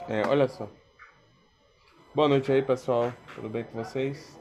Olha só. Boa noite aí, pessoal. Tudo bem com vocês?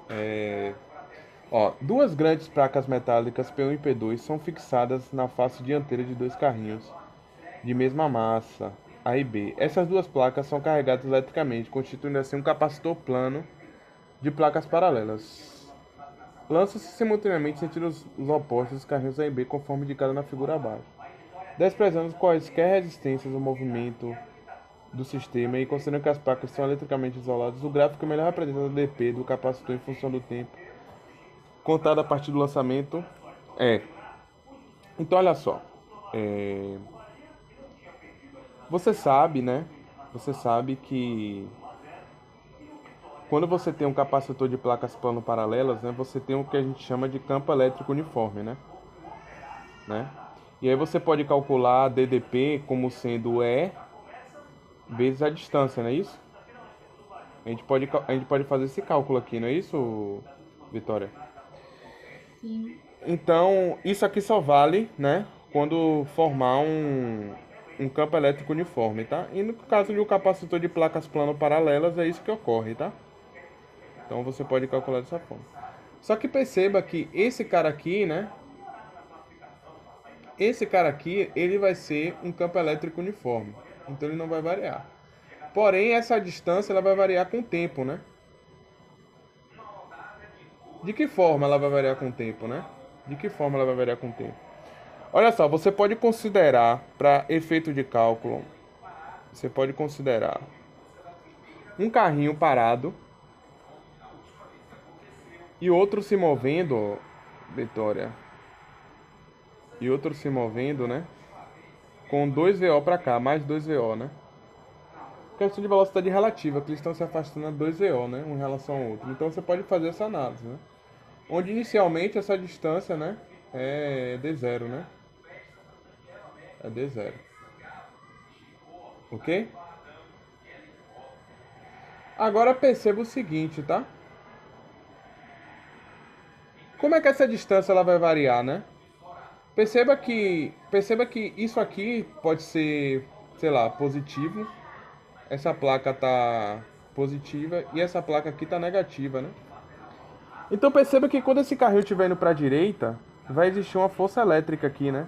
Duas grandes placas metálicas P1 e P2 são fixadas na face dianteira de dois carrinhos de mesma massa, A e B. Essas duas placas são carregadas eletricamente, constituindo assim um capacitor plano de placas paralelas. Lança-se simultaneamente em sentidos os opostos dos carrinhos A e B, conforme indicado na figura abaixo. Desprezando quaisquer resistências ao movimento do sistema e considerando que as placas são eletricamente isoladas, o gráfico melhor representa o dp do capacitor em função do tempo contado a partir do lançamento é. Então, olha só. É, Você sabe, né? Você sabe que quando você tem um capacitor de placas plano paralelas, né, você tem o que a gente chama de campo elétrico uniforme, né? E aí você pode calcular DDP como sendo E vezes a distância, não é isso? A gente pode fazer esse cálculo aqui, não é isso, Vitória? Sim. Então, isso aqui só vale, né, quando formar um campo elétrico uniforme, tá? E no caso de um capacitor de placas plano paralelas, é isso que ocorre, tá? Então você pode calcular dessa forma. Só que perceba que esse cara aqui, né? Esse cara aqui, ele vai ser um campo elétrico uniforme. Então ele não vai variar. Porém, essa distância ela vai variar com o tempo, né? De que forma ela vai variar com o tempo, né? De que forma ela vai variar com o tempo? Olha só, você pode considerar, para efeito de cálculo, você pode considerar um carrinho parado e outro se movendo, Vitória, e outro se movendo, né? Com 2VO para cá, mais 2VO, né? Questão de velocidade relativa, que eles estão se afastando a 2VO, né? Um em relação ao outro. Então você pode fazer essa análise, né? Onde inicialmente essa distância, né? É D0, né? É D0. Ok? Agora perceba o seguinte, tá? Como é que essa distância ela vai variar, né? Perceba que isso aqui pode ser, sei lá, positivo. Essa placa tá positiva e essa placa aqui tá negativa, né? Então perceba que quando esse carrinho estiver indo para a direita, vai existir uma força elétrica aqui, né?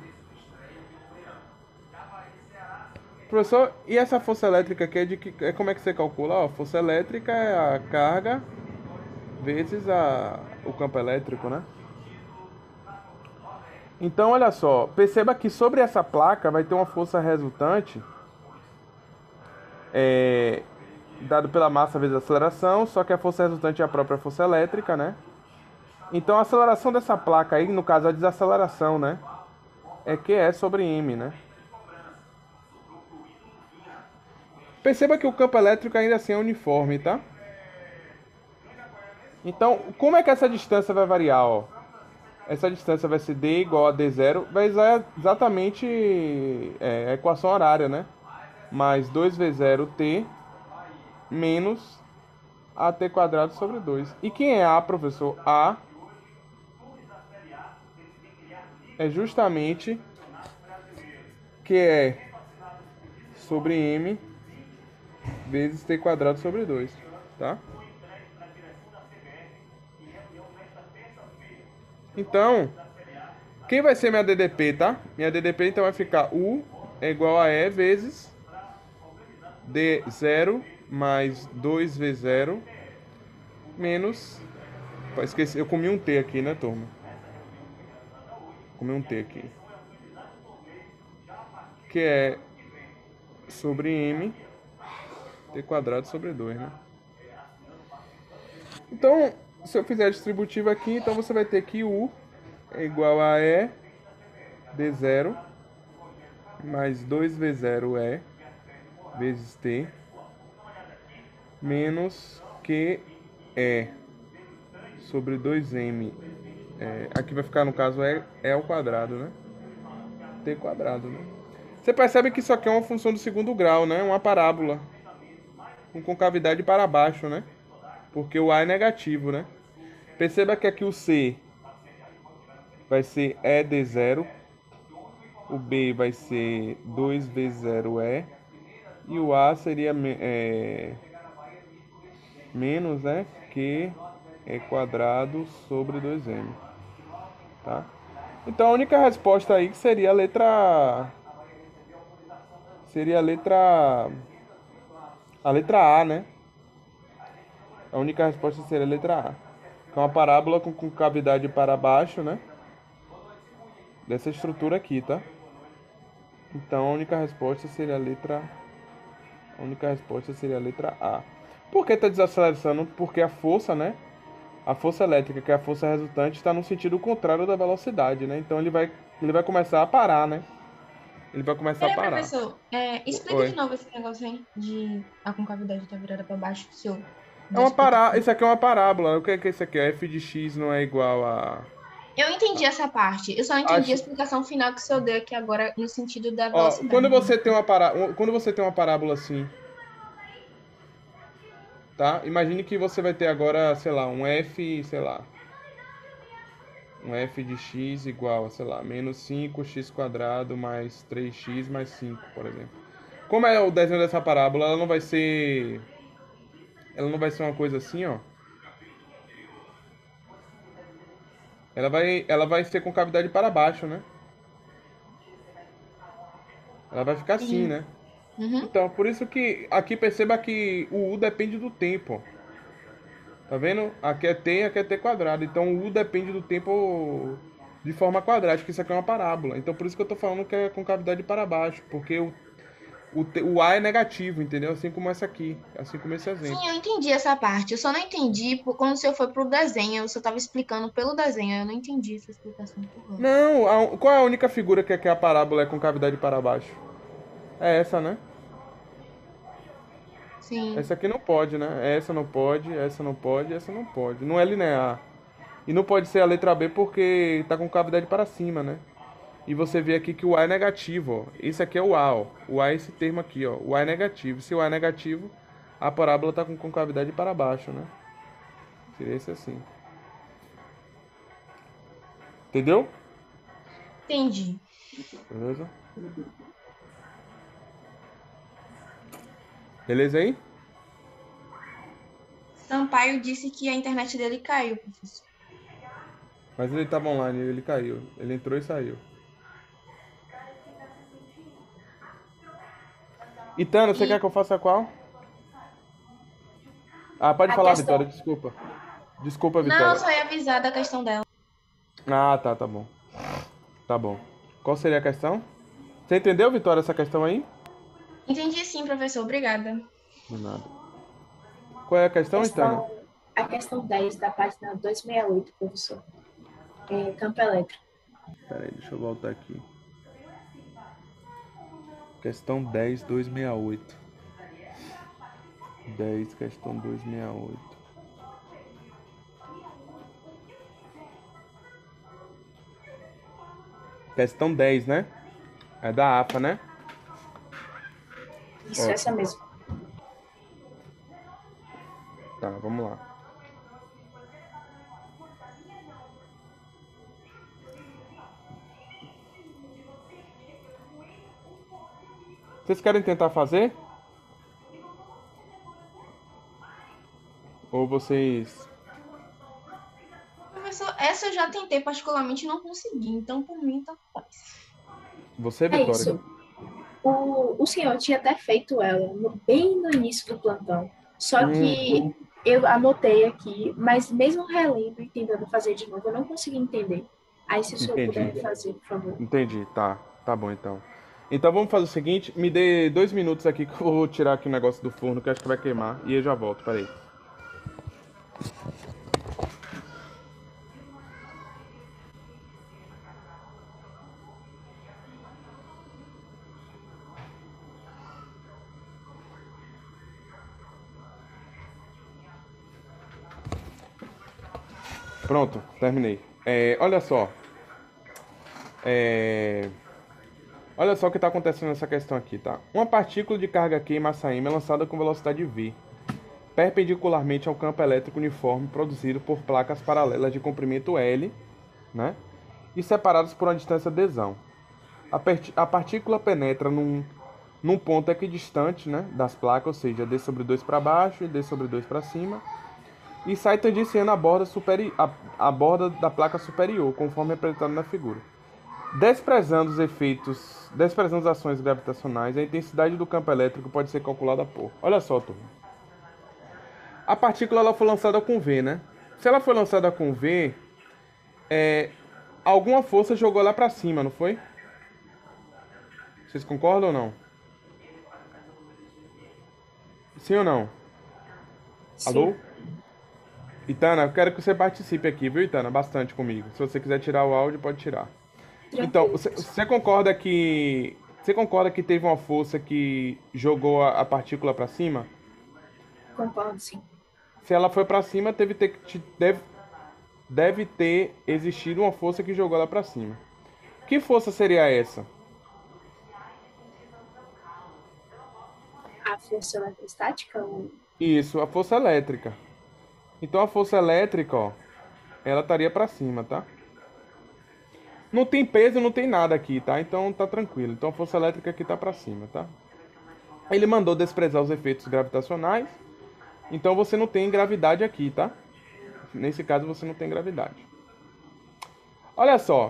Professor, e essa força elétrica aqui como é que você calcula? Ó, força elétrica é a carga vezes o campo elétrico, né? Então, olha só, perceba que sobre essa placa vai ter uma força resultante é, dado pela massa vezes a aceleração, só que a força resultante é a própria força elétrica, né? Então a aceleração dessa placa aí, no caso a desaceleração, né? É QE sobre M, né? Perceba que o campo elétrico ainda assim é uniforme, tá? Então, como é que essa distância vai variar, ó? Essa distância vai ser D igual a D0, vai usar exatamente a equação horária, né? Mais 2V0T menos AT quadrado sobre 2. E quem é A, professor? A é justamente QE sobre M vezes T quadrado sobre 2, tá? Então, quem vai ser minha DDP, tá? Minha DDP então vai ficar U é igual a E vezes D0 mais 2V0 menos... Esqueci, eu comi um T aqui, né, turma? Comi um T aqui. Que é sobre M T quadrado sobre 2, né? Então, se eu fizer a distributiva aqui, então você vai ter que U é igual a E D0 mais 2V0E vezes T menos QE sobre 2M. Aqui vai ficar, no caso, E ao quadrado, né? T quadrado, né? Você percebe que isso aqui é uma função do segundo grau, né? Uma parábola com concavidade para baixo, né? Porque o A é negativo, né? Perceba que aqui o C vai ser E d 0, o B vai ser 2V0E E o A seria menos, né? Q é quadrado sobre 2m, tá? Então a única resposta aí que seria a letra... Seria a letra A, né? A única resposta seria a letra A. Que é uma parábola com cavidade para baixo, né? Dessa estrutura aqui, tá? Então a única resposta seria a letra... A única resposta seria a letra A. Por que está desacelerando? Porque a força, né? A força elétrica, que é a força resultante, está no sentido contrário da velocidade, né? Então ele vai começar a parar, né? Ele vai começar a Peraí, parar. professor, explica de Oi. novo esse negócio aí de a concavidade estar virada para baixo, se eu É não uma escutei. pará... Isso aqui é uma parábola. O que é isso aqui? F de x não é igual a... Eu entendi essa parte, eu só não entendi a Acho... explicação final que o senhor deu aqui agora no sentido da Ó, velocidade. quando você tem uma parábola assim, tá? Imagine que você vai ter agora, sei lá, um f, sei lá, um f de x igual a, sei lá, menos 5x quadrado mais 3x mais 5, por exemplo. Como é o desenho dessa parábola, ela não vai ser uma coisa assim, ó. Ela vai ser com cavidade para baixo, né? Ela vai ficar assim, Sim. né? Uhum. Então, por isso que aqui perceba que o u depende do tempo. Tá vendo? Aqui é t, aqui é t quadrado. Então o u depende do tempo de forma quadrática. Isso aqui é uma parábola. Então por isso que eu tô falando que é com cavidade para baixo. Porque o a é negativo, entendeu? Assim como essa aqui. Assim como esse exemplo. Sim, eu entendi essa parte. Eu só não entendi quando o senhor foi pro desenho. O senhor estava explicando pelo desenho. Eu não entendi essa explicação por lá. Não, qual é a única figura que a parábola é com cavidade para baixo? É essa, né? Sim, Essa aqui não pode, né? Essa não pode, essa não pode, essa não pode. Não é linear. E não pode ser a letra B porque tá com cavidade para cima, né? E você vê aqui que o A é negativo, ó. Esse aqui é o A, ó. O A é esse termo aqui, ó. O A é negativo. Se o A é negativo, a parábola tá com concavidade para baixo, né? Seria esse assim. Entendeu? entendi. Beleza? Beleza aí? Sampaio disse que a internet dele caiu, professor. Mas ele tava online, ele caiu. Ele entrou e saiu. Itana, você quer E que eu faça qual? Ah, pode A falar, Vitória, questão, desculpa. Desculpa, não, Vitória. só ia avisar da questão dela. Ah, tá bom. Tá bom. Qual seria a questão? Você entendeu, Vitória, essa questão aí? Entendi sim, professor. Obrigada. De nada. Qual é a questão, Itana? a questão 10 da página 268, professor. Campo elétrico. Pera aí, deixa eu voltar aqui. Questão 10, 268. 10, questão 268. Questão 10, né? É da AFA, né? Isso, Ó, essa mesmo. tá, vamos lá. Vocês querem tentar fazer? Ou vocês... Professor, essa eu já tentei particularmente e não consegui. Então, por mim, tá faz. Você, É Vitória? isso. O senhor tinha até feito ela bem no início do plantão. Só que eu anotei aqui, mas mesmo relendo e tentando fazer de novo, eu não consegui entender. Aí, se o senhor Entendi. puder fazer, por favor. Entendi, tá. Tá bom, então. Então vamos fazer o seguinte, me dê 2 minutos aqui que eu vou tirar aqui o negócio do forno que eu acho que vai queimar. E eu já volto, peraí. Pronto, terminei. Olha só. É, Olha só o que está acontecendo nessa questão aqui, tá? Uma partícula de carga Q em massa m é lançada com velocidade v, perpendicularmente ao campo elétrico uniforme produzido por placas paralelas de comprimento L, né? E separadas por uma distância d. A partícula penetra num ponto equidistante, né, das placas, ou seja, d sobre 2 para baixo e d sobre 2 para cima, e sai tangenciando a borda da placa superior, conforme apresentado na figura. Desprezando as ações gravitacionais, a intensidade do campo elétrico pode ser calculada por... Olha só, turma. A partícula ela foi lançada com V, né? Se ela foi lançada com V, alguma força jogou lá para cima, não foi? Vocês concordam ou não? Sim ou não? Sim. Alô? Itana, eu quero que você participe aqui, viu, Itana? Bastante comigo. Se você quiser tirar o áudio, pode tirar. Então, Tranquilo. você concorda que... Você concorda que teve uma força que jogou a partícula para cima? Concordo, sim. Se ela foi para cima, deve ter existido uma força que jogou ela para cima. Que força seria essa? A força eletrostática, Isso, a força elétrica. Então a força elétrica, ó, ela estaria para cima, tá? Não tem peso, não tem nada aqui, tá? Então tá tranquilo. Então a força elétrica aqui tá para cima, tá? Ele mandou desprezar os efeitos gravitacionais. Então você não tem gravidade aqui, tá? Nesse caso você não tem gravidade. Olha só.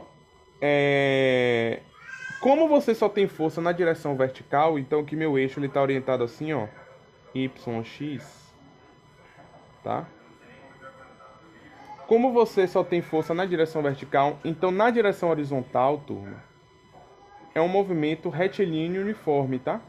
Como você só tem força na direção vertical, então que meu eixo ele tá orientado assim, ó. YX. Tá? Como você só tem força na direção vertical, então na direção horizontal, turma, é um movimento retilíneo uniforme, tá?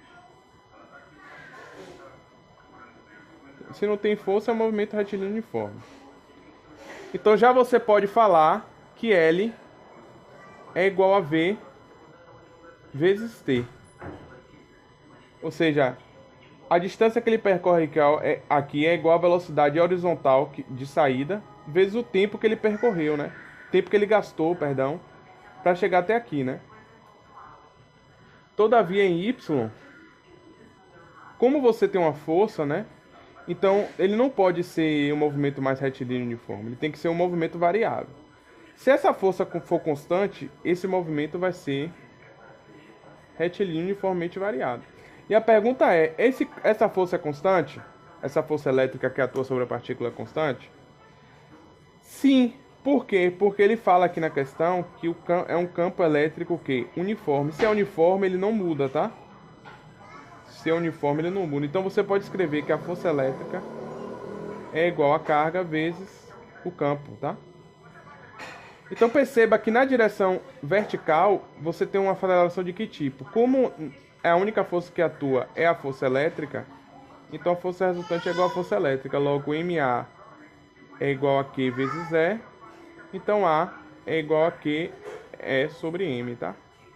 Se não tem força, é um movimento retilíneo uniforme. Então já você pode falar que L é igual a V vezes T. Ou seja, a distância que ele percorre aqui é igual à velocidade horizontal de saída vezes o tempo que ele percorreu, né? O tempo que ele gastou, perdão, para chegar até aqui, né? Todavia, em Y, como você tem uma força, né? Então, ele não pode ser um movimento mais retilíneo uniforme. Ele tem que ser um movimento variável. Se essa força for constante, esse movimento vai ser retilíneo uniformemente variado. E a pergunta é, essa força é constante? Essa força elétrica que atua sobre a partícula é constante? Sim. Por quê? Porque ele fala aqui na questão que é um campo elétrico que uniforme. Se é uniforme, ele não muda, tá? Se é uniforme, ele não muda. Então você pode escrever que a força elétrica é igual a carga vezes o campo, tá? Então perceba que na direção vertical você tem uma aceleração de que tipo? Como a única força que atua é a força elétrica, então a força resultante é igual à força elétrica. Logo, MA é igual a Q vezes E. Então A é igual a Q E sobre M, tá?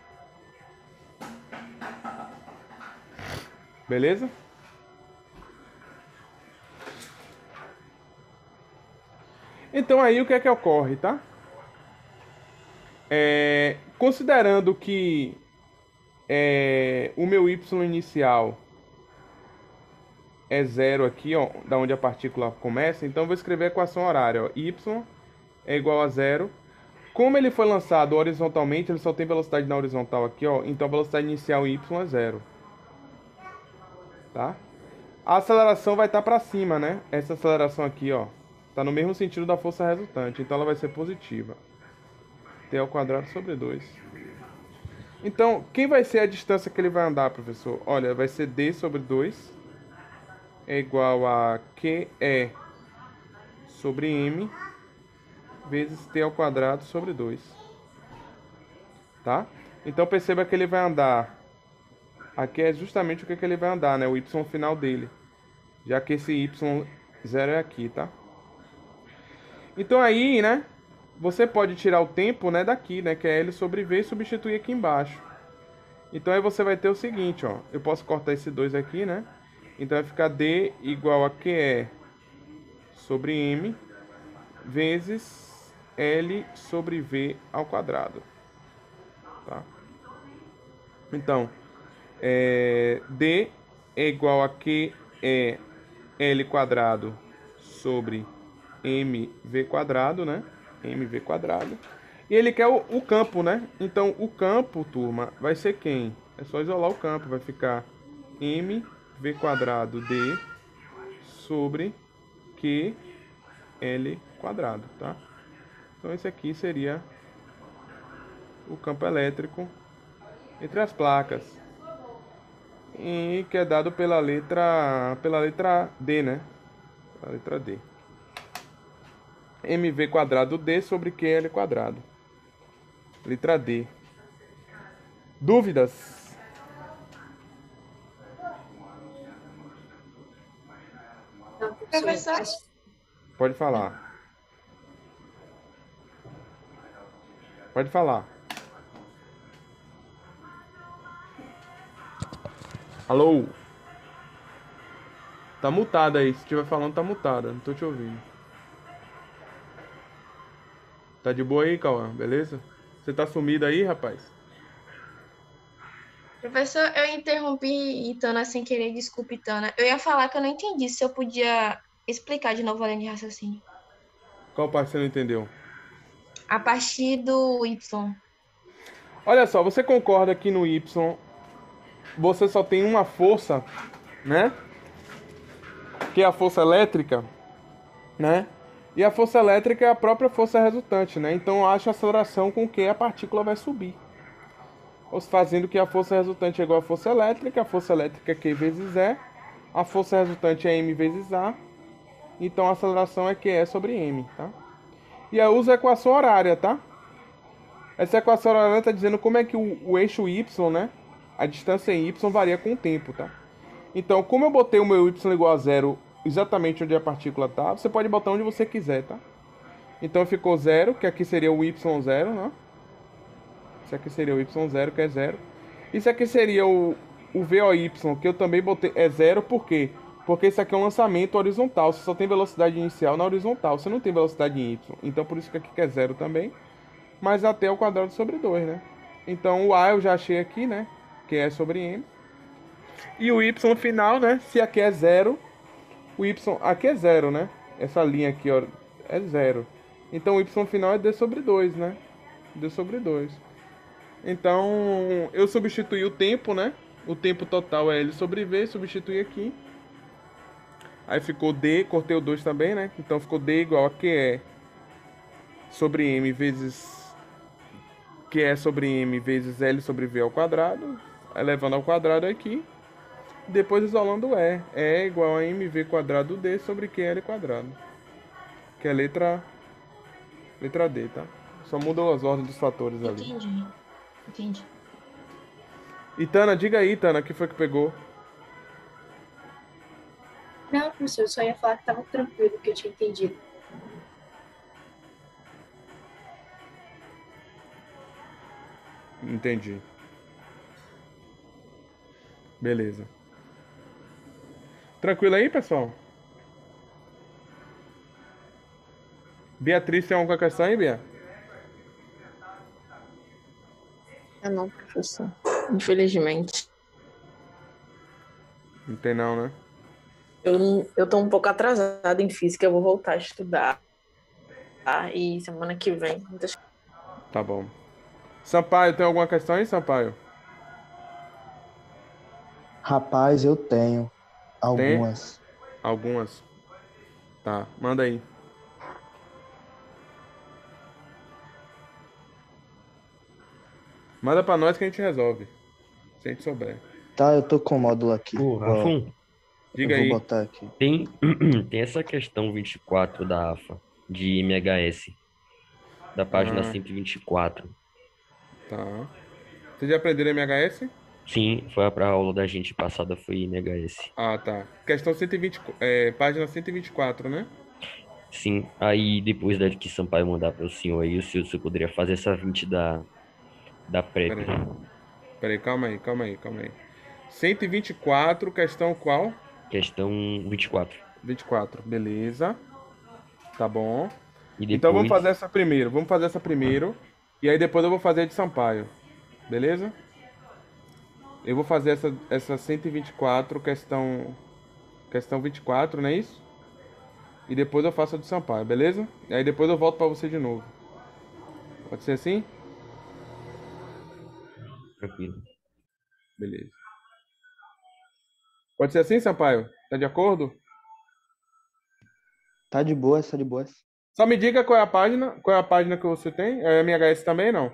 Beleza? Então aí o que é que ocorre, tá? Considerando que o meu Y inicial é zero aqui, ó, da onde a partícula começa, então eu vou escrever a equação horária, ó, Y é igual a zero. Como ele foi lançado horizontalmente, ele só tem velocidade na horizontal aqui, ó, então a velocidade inicial Y é zero. Tá? A aceleração vai estar para cima, né? Essa aceleração aqui, ó, tá no mesmo sentido da força resultante, então ela vai ser positiva. T ao quadrado sobre 2. Então, quem vai ser a distância que ele vai andar, professor? Olha, vai ser D sobre 2 é igual a QE sobre M vezes T ao quadrado sobre 2. Tá? Então, perceba que ele vai andar... Aqui é justamente o que ele vai andar, né? O Y final dele. Já que esse Y0 é aqui, tá? Então, aí, né? Você pode tirar o tempo, né, daqui, né? Que é L sobre V e substituir aqui embaixo. Então, aí você vai ter o seguinte, ó. Eu posso cortar esse 2 aqui, né? Então, vai ficar D igual a QE sobre M vezes L sobre V ao quadrado. Tá? Então, D é igual a QE L quadrado sobre MV quadrado, né? MV quadrado. E ele quer o campo, né? Então, o campo, turma, vai ser quem? É só isolar o campo. Vai ficar mv quadrado d sobre ql quadrado, tá? Então esse aqui seria o campo elétrico entre as placas. E que é dado pela letra D, né? A letra D. mv quadrado d sobre ql quadrado. Letra D. Dúvidas? Não, professor, Professor, Pode falar. Pode falar. Alô? Tá mutado aí. Se estiver falando, tá mutada. Não tô te ouvindo. Tá de boa aí, Cauã? Beleza? Você tá sumido aí, rapaz? professor, eu interrompi Itana sem querer, desculpe, Itana. Eu ia falar que eu não entendi se eu podia explicar de novo a linha de raciocínio. Qual parte você não entendeu? A partir do Y. Olha só, você concorda que no Y você só tem uma força, né? Que é a força elétrica, né? E a força elétrica é a própria força resultante, né? Então acha a aceleração com que a partícula vai subir. Ou fazendo que a força resultante é igual à força elétrica é Q vezes E, a força resultante é M vezes A, então a aceleração é QE sobre M, tá? E aí usa a equação horária, tá? Essa equação horária está dizendo como é que o eixo Y, né? A distância em Y varia com o tempo, tá? Então, como eu botei o meu Y igual a zero exatamente onde a partícula tá, você pode botar onde você quiser, tá? Então ficou zero, que aqui seria o Y0, né? Isso aqui seria o Y0, que é zero. Isso aqui seria o VOY, que eu também botei, é zero, por quê? Porque isso aqui é um lançamento horizontal, você só tem velocidade inicial na horizontal, você não tem velocidade em Y. Então por isso que aqui é zero também, mas até o quadrado sobre 2, né? Então o A eu já achei aqui, né? Que é sobre M. E o Y final, né? Se aqui é zero, o Y aqui é zero, né? Essa linha aqui, ó, é zero. Então o Y final é D sobre 2, né? D sobre 2. Então, eu substituí o tempo, né? O tempo total é L sobre V, substituí aqui. Aí ficou D, cortei o 2 também, né? Então ficou D igual a QE sobre M vezes QE sobre M vezes L sobre V ao quadrado, elevando ao quadrado aqui. Depois isolando o E. E é igual a mv quadrado D sobre QL quadrado. Que é letra D, tá? Só mudou as ordens dos fatores ali. Entendi. Itana, diga aí, Itana, o que foi que pegou? Não, professor, eu só ia falar que estava tranquilo, que eu tinha entendido. Entendi. Beleza. Tranquilo aí, pessoal? Beatriz, tem alguma questão aí, Bia? Não, professor. Infelizmente. Não tem não, né? Eu tô um pouco atrasada em física, eu vou voltar a estudar. Tá? E semana que vem. Tá bom. Sampaio, tem alguma questão aí, Sampaio? Rapaz, eu tenho Tem? algumas. Algumas. Tá, manda aí. Manda pra nós que a gente resolve. Se a gente souber. Tá, eu tô com o módulo aqui. Ô, Rafão, Eu Diga vou aí. botar aqui. tem, tem essa questão 24 da AFA, de MHS, da página Ah, 124. tá. Vocês já aprenderam MHS? Sim, foi a aula da gente passada, foi MHS. Ah, tá. Questão 120, página 124, né? Sim, aí depois da que Sampaio mandar para o senhor aí, o senhor poderia fazer essa 20 da PrEP. Peraí, calma aí. 124, questão qual? Questão 24. 24, beleza. Tá bom. E Então vamos depois, fazer essa primeiro. E aí depois eu vou fazer a de Sampaio. Beleza? Eu vou fazer essa 124, questão 24, não é isso? E depois eu faço a de Sampaio, beleza? E aí depois eu volto pra você de novo. Pode ser assim? tranquilo. Beleza. Pode ser assim, Sampaio? Tá de acordo? Tá de boa, tá de boa. Só me diga qual é a página. Qual é a página que você tem? É MHS também, não?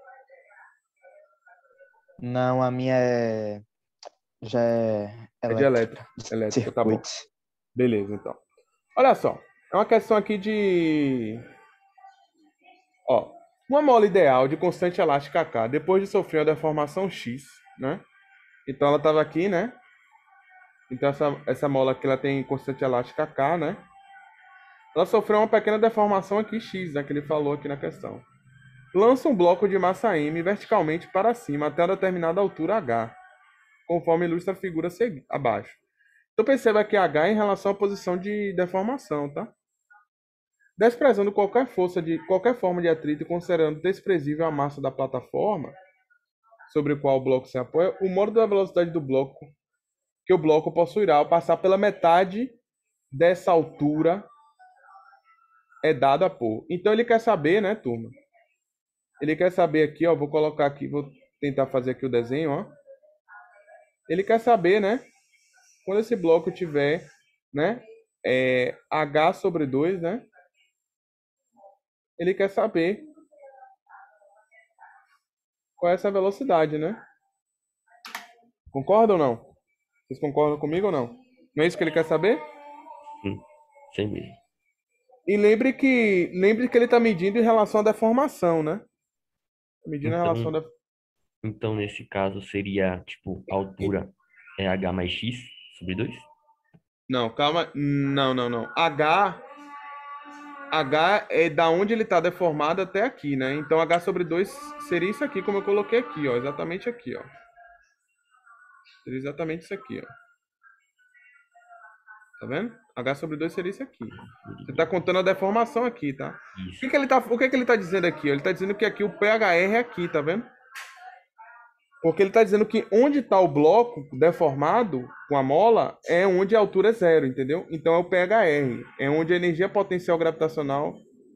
Não, a minha já é É de elétrica. elétrica, tá bom. Circuitos. Beleza, então. Olha só. É uma questão aqui de... Ó, uma mola ideal de constante elástica K, depois de sofrer uma deformação X, né? Então ela estava aqui, né? Então essa mola aqui ela tem constante elástica K, né? Ela sofreu uma pequena deformação aqui X, né? Que ele falou aqui na questão. Lança um bloco de massa M verticalmente para cima até uma determinada altura H, conforme ilustra a figura abaixo. Então perceba que H é em relação à posição de deformação, tá? Desprezando qualquer forma de atrito e considerando desprezível a massa da plataforma sobre o qual o bloco se apoia, o modo da velocidade do bloco que o bloco possuirá ao passar pela metade dessa altura é dada por. Então ele quer saber, né, turma? Ele quer saber aqui, ó, vou colocar aqui, vou tentar fazer aqui o desenho, ó. Ele quer saber, né, quando esse bloco tiver, né, H sobre 2, né? Ele quer saber qual é essa velocidade, né? Concorda ou não? Vocês concordam comigo ou não? Não é isso que ele quer saber? Sem mesmo. E lembre que ele está medindo em relação à deformação, né? Medindo em relação à Então, nesse caso, seria, tipo, a altura é H mais X sobre 2? Não, calma. Não. H é da onde ele está deformado até aqui, né? Então H sobre 2 seria isso aqui, como eu coloquei aqui, ó. Exatamente aqui, ó. Seria exatamente isso aqui, ó. Tá vendo? H sobre 2 seria isso aqui. Você está contando a deformação aqui, tá? Isso. O que ele tá dizendo aqui? Ele está dizendo que aqui o PHR é aqui, tá vendo? Porque ele está dizendo que onde está o bloco deformado com a mola é onde a altura é zero, entendeu? Então é o PHR. É onde a energia potencial gravitacional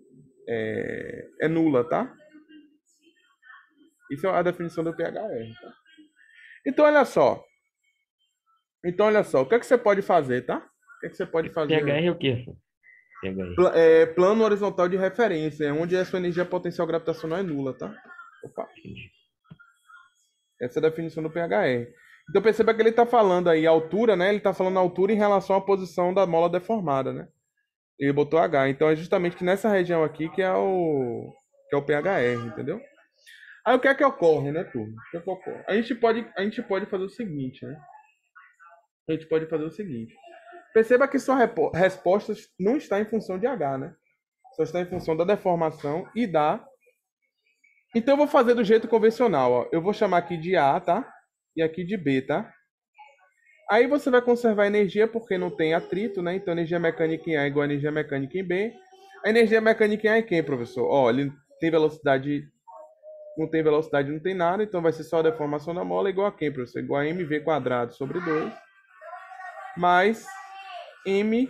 é nula, tá? Isso é a definição do PHR, tá? Então olha só. O que é que você pode fazer, tá? O que é que você pode fazer? PHR é o quê? PHR. Plano horizontal de referência, é onde a sua energia potencial gravitacional é nula, tá? Opa. Essa é a definição do PHR. Então perceba que ele está falando aí a altura, né? Ele está falando a altura em relação à posição da mola deformada, né? Ele botou H. Então é justamente que nessa região aqui que é o PHR, entendeu? Aí o que é que ocorre, né, turma? O que é que ocorre? A gente pode fazer o seguinte, né? A gente pode fazer o seguinte. Perceba que sua resposta não está em função de H, né? Só está em função da deformação e da... Então eu vou fazer do jeito convencional, ó. Eu vou chamar aqui de A, tá? E aqui de B, tá? Aí você vai conservar energia porque não tem atrito, né? Então energia mecânica em A é igual a energia mecânica em B. A energia mecânica em A é quem, professor? Ó, ele tem velocidade... Não tem velocidade, não tem nada. Então vai ser só a deformação da mola igual a quem, professor? Igual a mv quadrado sobre 2 mais mgh2.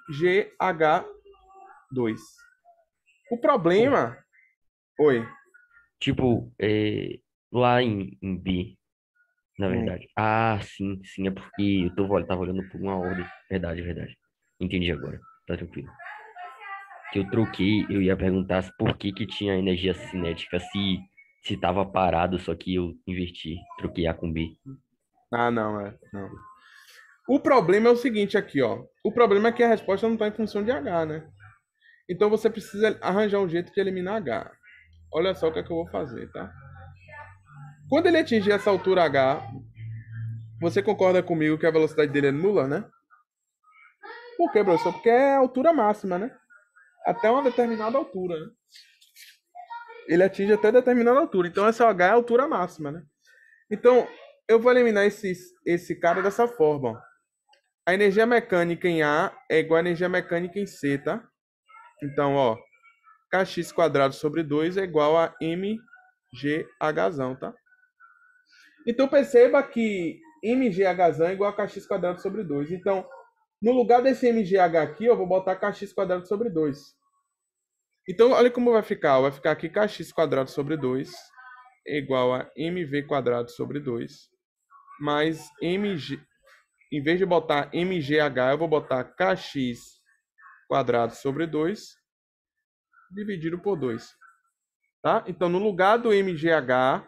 O problema... Oi. Tipo, lá em B, na verdade. Ah, sim, é porque tava olhando por uma ordem. Verdade. Entendi agora. Tá tranquilo. Que eu troquei, eu ia perguntar por que tinha energia cinética se tava parado, só que eu inverti, troquei A com B. Ah, não. O problema é o seguinte aqui, ó. O problema é que a resposta não está em função de H, né? Então você precisa arranjar um jeito de eliminar H. Olha só o que é que eu vou fazer, tá? Quando ele atingir essa altura H, você concorda comigo que a velocidade dele é nula, né? Por quê, professor? Porque é a altura máxima, né? Até uma determinada altura, né? Ele atinge até determinada altura. Então essa H é a altura máxima, né? Então, eu vou eliminar esse cara dessa forma, ó. A energia mecânica em A é igual a energia mecânica em C, tá? Então, ó, kx quadrado sobre 2 é igual a mgh, tá? Então, perceba que mgh é igual a kx quadrado sobre 2. Então, no lugar desse mgh aqui, eu vou botar kx quadrado sobre 2. Então, olha como vai ficar. Vai ficar aqui kx quadrado sobre 2 é igual a mv quadrado sobre 2 mais mg. Em vez de botar mgh, eu vou botar kx quadrado sobre 2 dividido por 2. Tá? Então, no lugar do mgh,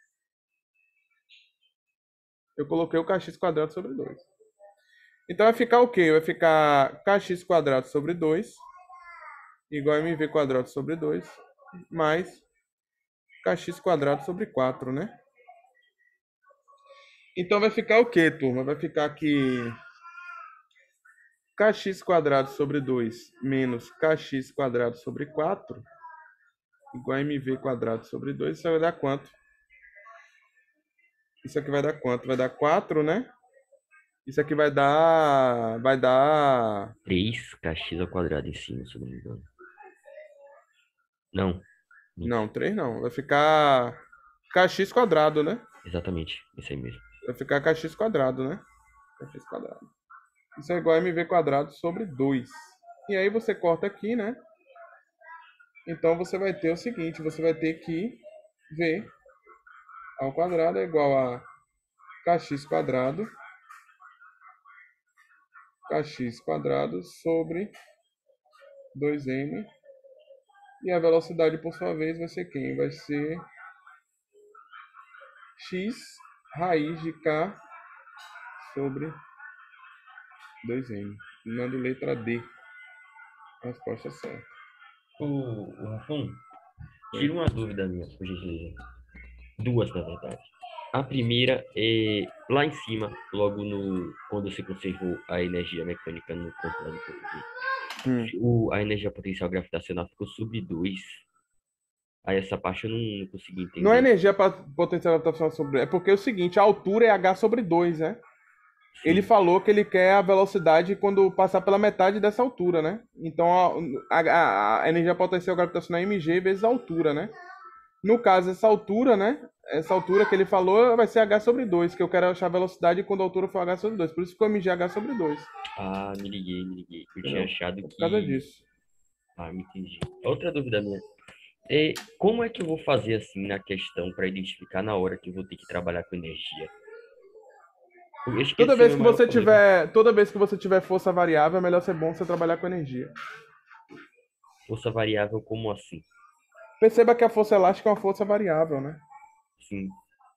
eu coloquei o kx quadrado sobre 2. Então, vai ficar o quê? Vai ficar kx quadrado sobre 2 igual a mv quadrado sobre 2 mais kx quadrado sobre 4, né? Então, vai ficar o quê, turma? Vai ficar que kx quadrado sobre 2 menos kx quadrado sobre 4 igual a mv quadrado sobre 2. Isso vai dar quanto? Isso aqui vai dar quanto? Vai dar 4, né? Isso aqui vai dar... 3kx ao quadrado em cima, se eu não me engano. Não, Não, 3 não. Vai ficar kx quadrado, né? exatamente, isso aí mesmo. Vai ficar kx quadrado, né? Kx quadrado. Isso é igual a mv quadrado sobre 2. E aí você corta aqui, né? Então você vai ter o seguinte, você vai ter que v ao quadrado é igual a kx quadrado sobre 2m. E a velocidade, por sua vez, vai ser quem? Vai ser x raiz de k sobre 2m. Dando letra D. A resposta certa. O Rafão, tira uma dúvida minha, por gentileza. Duas, na verdade. A primeira é lá em cima, logo no quando você conservou a energia mecânica no computador português. A energia potencial gravitacional ficou sobre 2. Aí essa parte eu não consegui entender. Não é energia potencial gravitacional sobre... É porque é o seguinte, a altura é h sobre 2, né? Sim. Ele falou que ele quer a velocidade quando passar pela metade dessa altura, né? Então a energia potencial gravitacional é mg vezes a altura, né? No caso, essa altura, né? Essa altura que ele falou vai ser h sobre 2, que eu quero achar a velocidade quando a altura for h sobre 2. Por isso ficou mgh sobre 2. Ah, me liguei. Eu Entendeu? tinha achado Por que... causa disso. Ah, me entendi. Outra dúvida minha. Como é que eu vou fazer assim na questão para identificar na hora que eu vou ter que trabalhar com energia? Eu acho que Toda esse é o vez meu que maior problema. toda vez que você tiver força variável, é melhor ser bom você trabalhar com energia. Força variável, como assim? Perceba que a força elástica é uma força variável, né? Sim.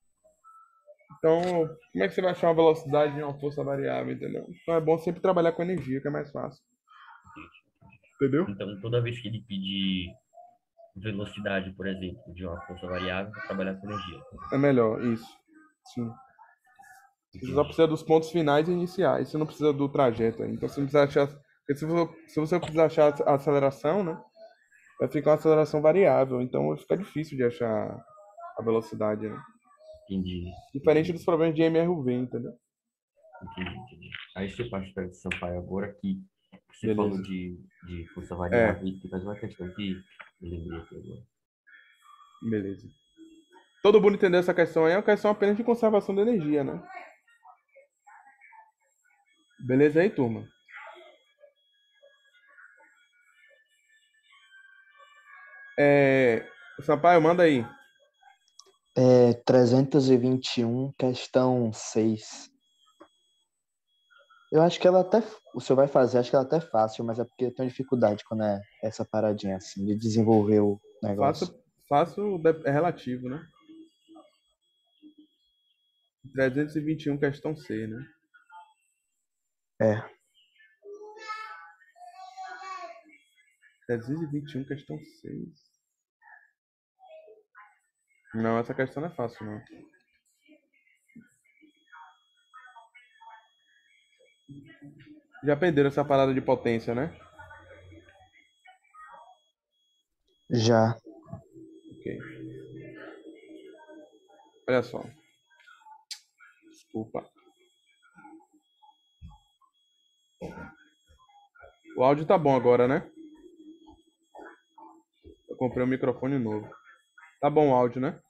Então, como é que você vai achar uma velocidade de uma força variável, entendeu? Então é bom sempre trabalhar com energia, que é mais fácil. Entendeu? Então, toda vez que ele pedir velocidade, por exemplo, de uma força variável, eu vou trabalhar com energia. É melhor, isso. Sim. Você só precisa dos pontos finais e iniciais. Você não precisa do trajeto aí. Então você não precisa achar. Porque se você precisar achar a aceleração, né? Vai ficar uma aceleração variável. Então vai ficar difícil de achar a velocidade, né? Entendi. Diferente dos problemas de MRV, entendeu? Entendi. Aí você parte para Sampaio agora que você Beleza. falou de força variável e faz uma questão que eu lembrei aqui agora. Beleza. Todo mundo entendeu essa questão aí? É uma questão apenas de conservação de energia, né? Beleza aí, turma? Sampaio, manda aí. 321, questão 6. Eu acho que ela até... O senhor vai fazer, acho que ela até é fácil, mas é porque eu tenho dificuldade quando é essa paradinha assim, de desenvolver o negócio. Fácil é relativo, né? 321, questão C, né? É. 321, questão 6. Não, essa questão não é fácil, não. Já perderam essa parada de potência, né? Já. Ok. Olha só. Desculpa. O áudio tá bom agora, né? Eu comprei um microfone novo. Tá bom o áudio, né?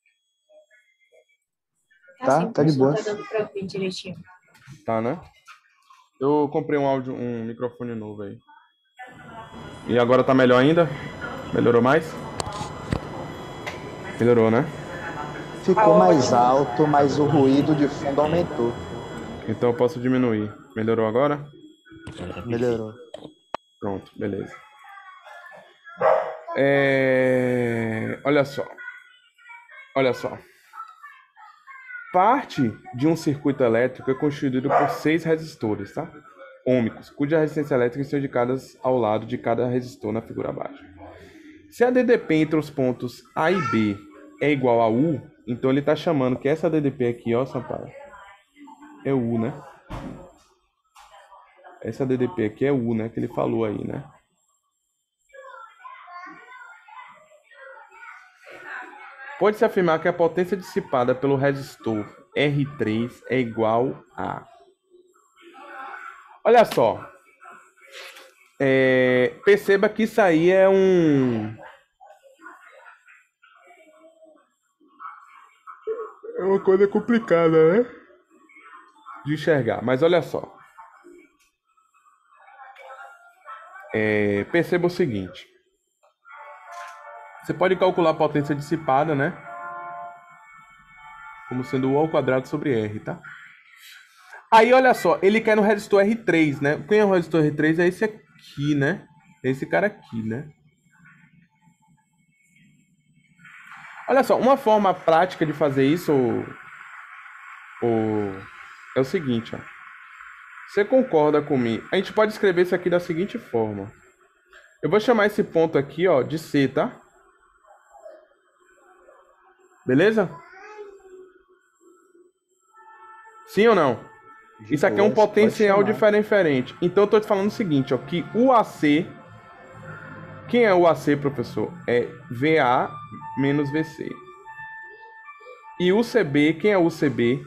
Tá de boa. Tá dando pra ouvir direitinho. Tá, né? Eu comprei um microfone novo aí. E agora tá melhor ainda? Melhorou mais? Melhorou, né? ficou mais alto, mas o ruído de fundo aumentou. Então eu posso diminuir. Melhorou agora? Agora tá perfeito. Melhorou. Pronto, beleza. Olha só. Olha só. Parte de um circuito elétrico é constituído por 6 resistores, tá? Ômicos, cuja resistência elétrica estão indicadas ao lado de cada resistor na figura abaixo. Se a DDP entre os pontos A e B é igual a U, então ele está chamando que essa DDP aqui, ó, Sampaio, é U, né? Essa DDP aqui é U, né? Que ele falou aí, né? Pode-se afirmar que a potência dissipada pelo resistor R3 é igual a... Olha só. Perceba que isso aí é uma coisa complicada, né? De enxergar. Mas olha só. Perceba o seguinte. Você pode calcular a potência dissipada, né? Como sendo U ao quadrado sobre R, tá? Aí, olha só. Ele quer no resistor R3, né? Quem é o resistor R3? É esse aqui, né? É esse cara aqui, né? Olha só. Uma forma prática de fazer isso é o seguinte, ó. Você concorda comigo? A gente pode escrever isso aqui da seguinte forma. Eu vou chamar esse ponto aqui, ó, de C, tá? Beleza? Sim ou não? Isso aqui é um potencial diferente. Então eu tô te falando o seguinte, ó, que o AC... Quem é o AC, professor? É VA menos VC. E o CB, quem é o CB?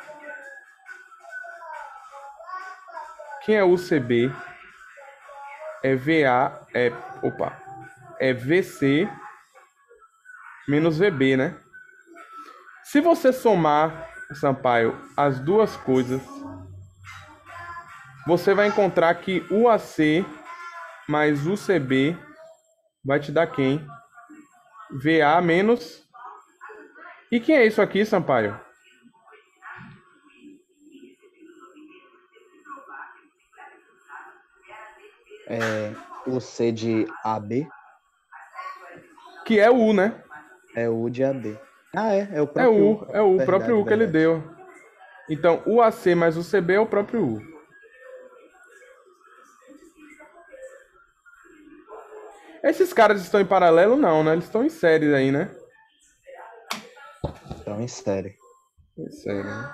Quem é o CB? É VA... É VC menos VB, né? Se você somar, Sampaio, as duas coisas, você vai encontrar que o AC mais o CB vai te dar quem? VA menos... E quem é isso aqui, Sampaio? O C de AB Que é o U, né? é o U de AB. Ah, é o É próprio o U. U, é o próprio U que ele Verdade. deu. Então, o AC mais o CB é o próprio U. Esses caras estão em paralelo? Não, né? Eles estão em série aí, né? Então, em série. Em série, né?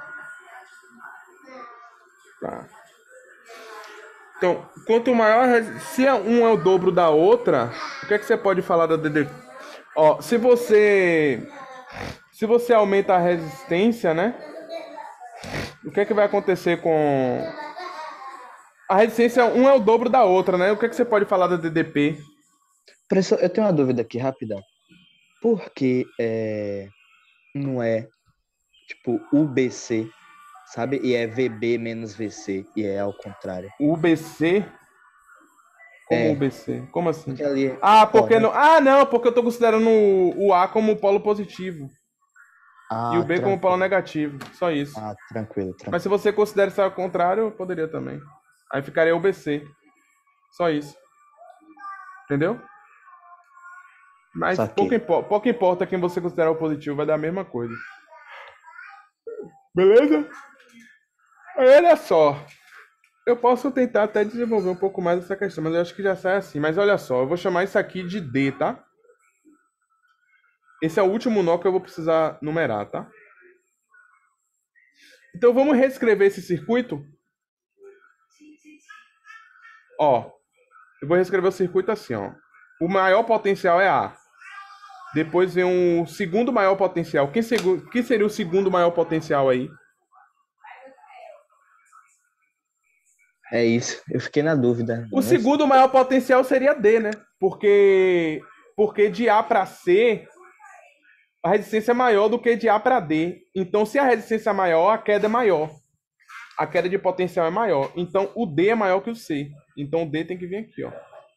Tá. Então, quanto maior... Se um é o dobro da outra, o que é que você pode falar da DD? Ó, se você aumenta a resistência, né? O que é que vai acontecer com... A resistência, um é o dobro da outra, né? O que é que você pode falar da DDP? Professor, eu tenho uma dúvida aqui, rapidão. Por que não é, tipo, UBC, sabe? E é VB menos VC, e é ao contrário. UBC? Como É. UBC? Como assim? Porque ali... Ah, porque Ó, não... Ah, não, porque eu tô considerando o A como polo positivo e o B como polo negativo. Só isso. Ah, tranquilo. Mas se você considera isso ao contrário, eu poderia também. Aí ficaria UBC. Só isso. Entendeu? Mas Saquei. pouco importa quem você considerar o positivo, vai dar a mesma coisa. Beleza? Aí, olha só. Eu posso tentar até desenvolver um pouco mais essa questão, mas eu acho que já sai assim. Mas olha só, eu vou chamar isso aqui de D, tá? Esse é o último nó que eu vou precisar numerar, tá? Então vamos reescrever esse circuito? Ó, eu vou reescrever o circuito assim, ó. O maior potencial é A. Depois vem um segundo maior potencial. Quem seria o segundo maior potencial aí? É isso. Eu fiquei na dúvida. O segundo maior potencial seria D, né? Porque de A para C, a resistência é maior do que de A para D. Então, se a resistência é maior, a queda é maior. A queda de potencial é maior. Então, o D é maior que o C. Então, o D tem que vir aqui, ó.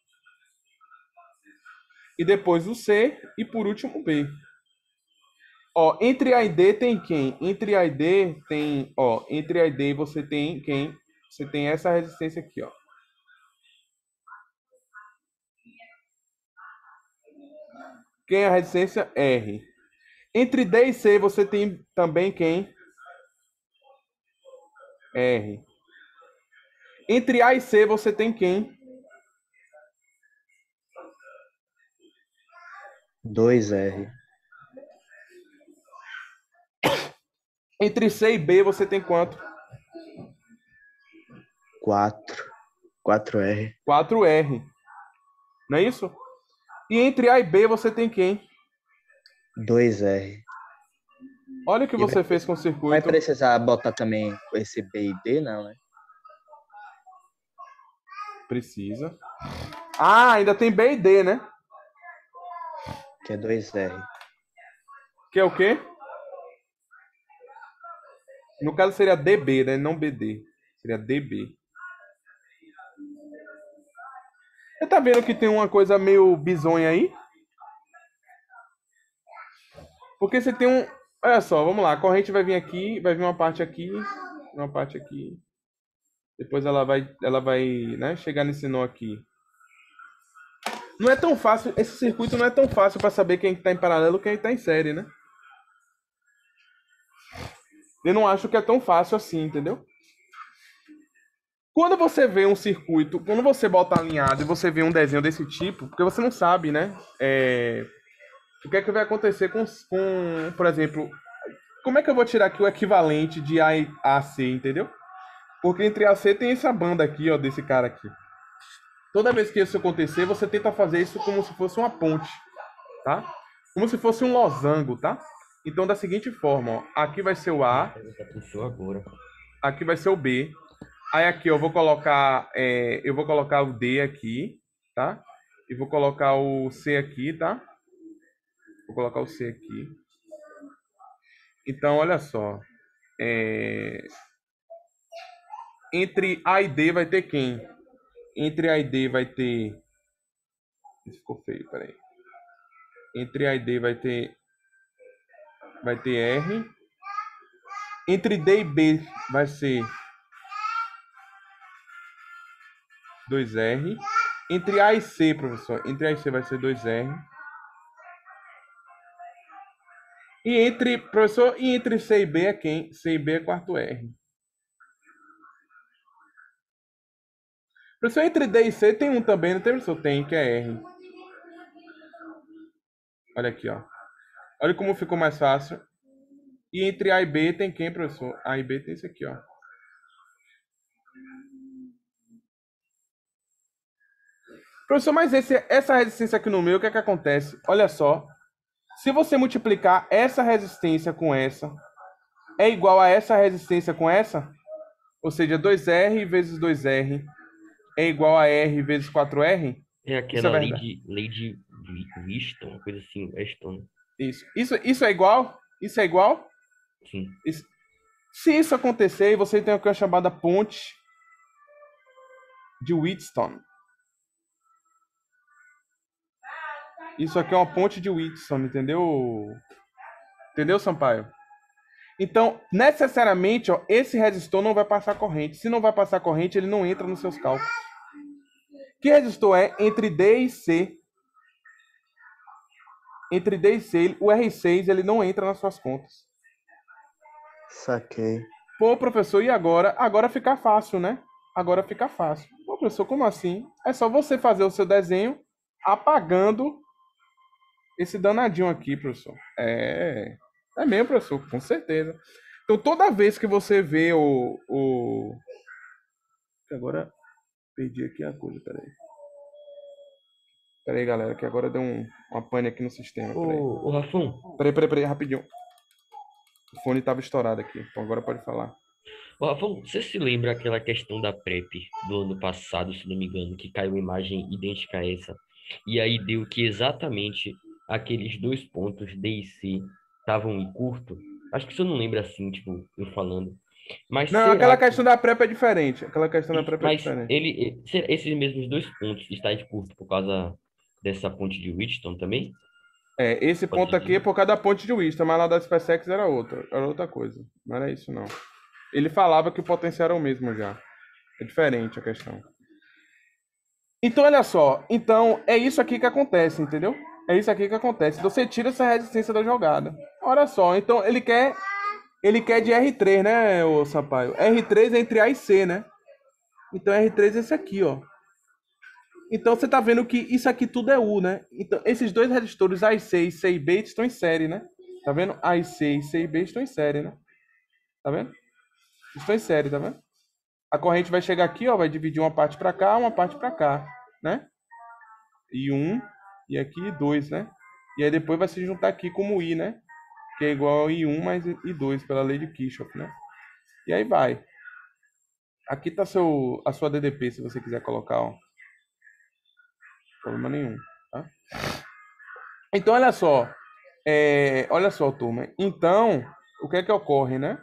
E depois o C e, por último, o B. Ó, entre A e D tem quem? Entre A e D tem, ó, entre A e D você tem quem? Você tem essa resistência aqui, ó. Quem é a resistência? R. Entre D e C você tem também quem? R. Entre A e C você tem quem? 2R. Entre C e B você tem quanto? 4. 4R. 4R. Não é isso? E entre A e B você tem quem? 2R. Olha o que E você fez com o vai circuito. precisar botar também esse B e D, não, né? Precisa. Ah, ainda tem B e D, né? Que é 2R. Que é o quê? No caso seria DB, né? Não BD. Seria DB. Você tá vendo que tem uma coisa meio bizonha aí? Porque você tem um... Olha só, vamos lá. A corrente vai vir aqui, vai vir uma parte aqui. Depois ela vai, né, chegar nesse nó aqui. Não é tão fácil, esse circuito não é tão fácil para saber quem está em paralelo e quem está em série, né? Eu não acho que é tão fácil assim, entendeu? Quando você vê um circuito, quando você bota alinhado e você vê um desenho desse tipo, porque você não sabe, né? O que é que vai acontecer por exemplo, como é que eu vou tirar aqui o equivalente de A e AC, entendeu? Porque entre A e C tem essa banda aqui, ó, desse cara aqui. Toda vez que isso acontecer, você tenta fazer isso como se fosse uma ponte, tá? Como se fosse um losango, tá? Então, da seguinte forma, ó, aqui vai ser o A, Agora. aqui vai ser o B. Aí aqui eu vou colocar o D aqui, tá? E vou colocar o C aqui, tá? Vou colocar o C aqui. Então, olha só. Entre A e D vai ter quem? Entre A e D vai ter... Isso ficou feio, peraí. Entre A e D vai ter R. Entre D e B vai ser 2R. Entre A e C, professor, entre A e C vai ser 2R. E entre C e B é quem? C e B é quarto R. Professor, entre D e C tem um também, não tem, professor? Tem, que é R. Olha aqui, ó. Olha como ficou mais fácil. E entre A e B tem quem, professor? A e B tem esse aqui, ó. Professor, mas essa resistência aqui no meio, o que é que acontece? Olha só. Se você multiplicar essa resistência com essa, é igual a essa resistência com essa? Ou seja, 2R vezes 2R é igual a R vezes 4R? É Isso é aquela verdade. lei de Wheaton, uma coisa assim, Weston. Isso é igual? Isso é igual? Sim. Se isso acontecer, você tem o que é chamada ponte de Wheatstone. Isso aqui é uma ponte de Wheatstone, entendeu? Entendeu, Sampaio? Então, necessariamente, ó, esse resistor não vai passar corrente. Se não vai passar corrente, ele não entra nos seus cálculos. Que resistor é? Entre D e C. Entre D e C, o R6 ele não entra nas suas contas. Saquei. Pô, professor, e agora? Agora fica fácil, né? Agora fica fácil. Pô, professor, como assim? É só você fazer o seu desenho apagando esse danadinho aqui, professor. É mesmo, professor, com certeza. Então, toda vez que você vê Agora, perdi aqui a coisa, peraí. Peraí, galera, que agora deu uma pane aqui no sistema. Peraí. Ô, Rafão, Peraí, rapidinho. O fone tava estourado aqui. Então agora pode falar. Você se lembra aquela questão da PrEP do ano passado, se não me engano, que caiu uma imagem idêntica a essa? E aí deu que exatamente aqueles dois pontos, D e C, estavam em curto? Acho que você não lembra assim, tipo, eu falando. Mas Não, será aquela que... questão da PrEP é diferente. Aquela questão da PrEP é Mas diferente. esses mesmos dois pontos estão em curto por causa dessa ponte de Wheaton também? Esse Pode ponto aqui ir. é por causa da ponte de Vista, mas lá da SpaceX era outra coisa. Não era isso, não. Ele falava que o potencial era o mesmo já. É diferente a questão. Então, olha só. Então, é isso aqui que acontece, entendeu? É isso aqui que acontece. Então, você tira essa resistência da jogada. Olha só. Então, ele quer de R3, né, ô Sampaio? R3 é entre A e C, né? Então, R3 é esse aqui, ó. Então, você tá vendo que isso aqui tudo é U, né? Então, esses dois resistores A e C e B estão em série, né? Tá vendo? A e C e B estão em série, né? Tá vendo? Estão em série, tá vendo? A corrente vai chegar aqui, ó, vai dividir uma parte para cá, uma parte para cá, né? E e aqui 2, né? E aí depois vai se juntar aqui como I, né? Que é igual a I1 mais I2 pela lei de Kirchhoff, né? E aí vai. Aqui tá a sua DDP, se você quiser colocar, ó. Problema nenhum, tá? Então, olha só, turma. Então, o que é que ocorre, né?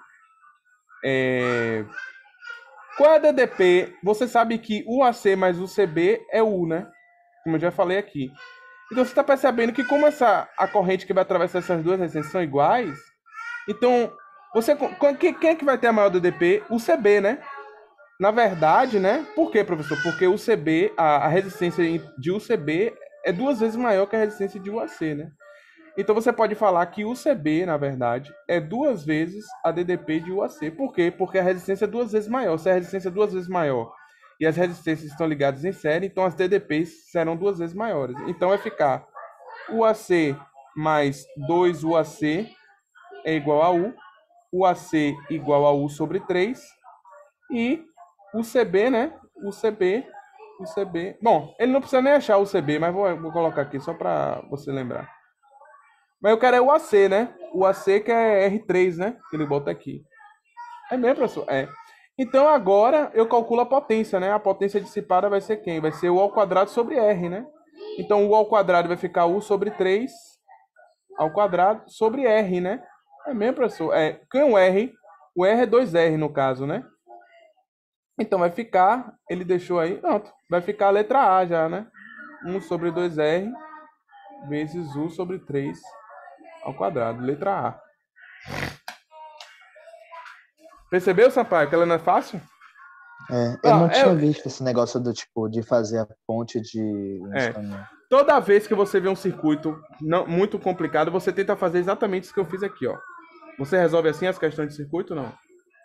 Qual é a DDP? Você sabe que o AC mais o CB é U, né? Como eu já falei aqui. Então você está percebendo que como a corrente que vai atravessar essas duas resistências são iguais, então quem é que vai ter a maior DDP? O CB, né? Na verdade, né? Por quê, professor? Porque o CB, a resistência de UCB é 2 vezes maior que a resistência de UAC, né? Então você pode falar que o CB, na verdade, é 2 vezes a DDP de UAC. Por quê? Porque a resistência é 2 vezes maior. Se a resistência é 2 vezes maior e as resistências estão ligadas em série, então as DDPs serão 2 vezes maiores. Então vai ficar UAC mais 2UAC é igual a U, UAC igual a U sobre 3 e o CB, né? O CB. Bom, ele não precisa nem achar o CB, mas vou colocar aqui só para você lembrar. Mas eu quero é o AC, né? O AC que é R3, né? Que ele bota aqui. É mesmo, professor? É. Então agora eu calculo a potência, né? A potência dissipada vai ser quem? Vai ser U ao quadrado sobre R, né? Então U ao quadrado vai ficar U sobre 3 ao quadrado sobre R, né? É mesmo, professor? Quem é o R? O R é 2R no caso, né? Então vai ficar, ele deixou aí, pronto. Vai ficar a letra A já, né? 1 sobre 2R vezes U sobre 3 ao quadrado, letra A. Percebeu, Sampaio, que ela não é fácil? Eu não tinha visto esse negócio do tipo de fazer a ponte de Winston. Toda vez que você vê um circuito muito complicado, você tenta fazer exatamente isso que eu fiz aqui, ó. Você resolve assim as questões de circuito, não?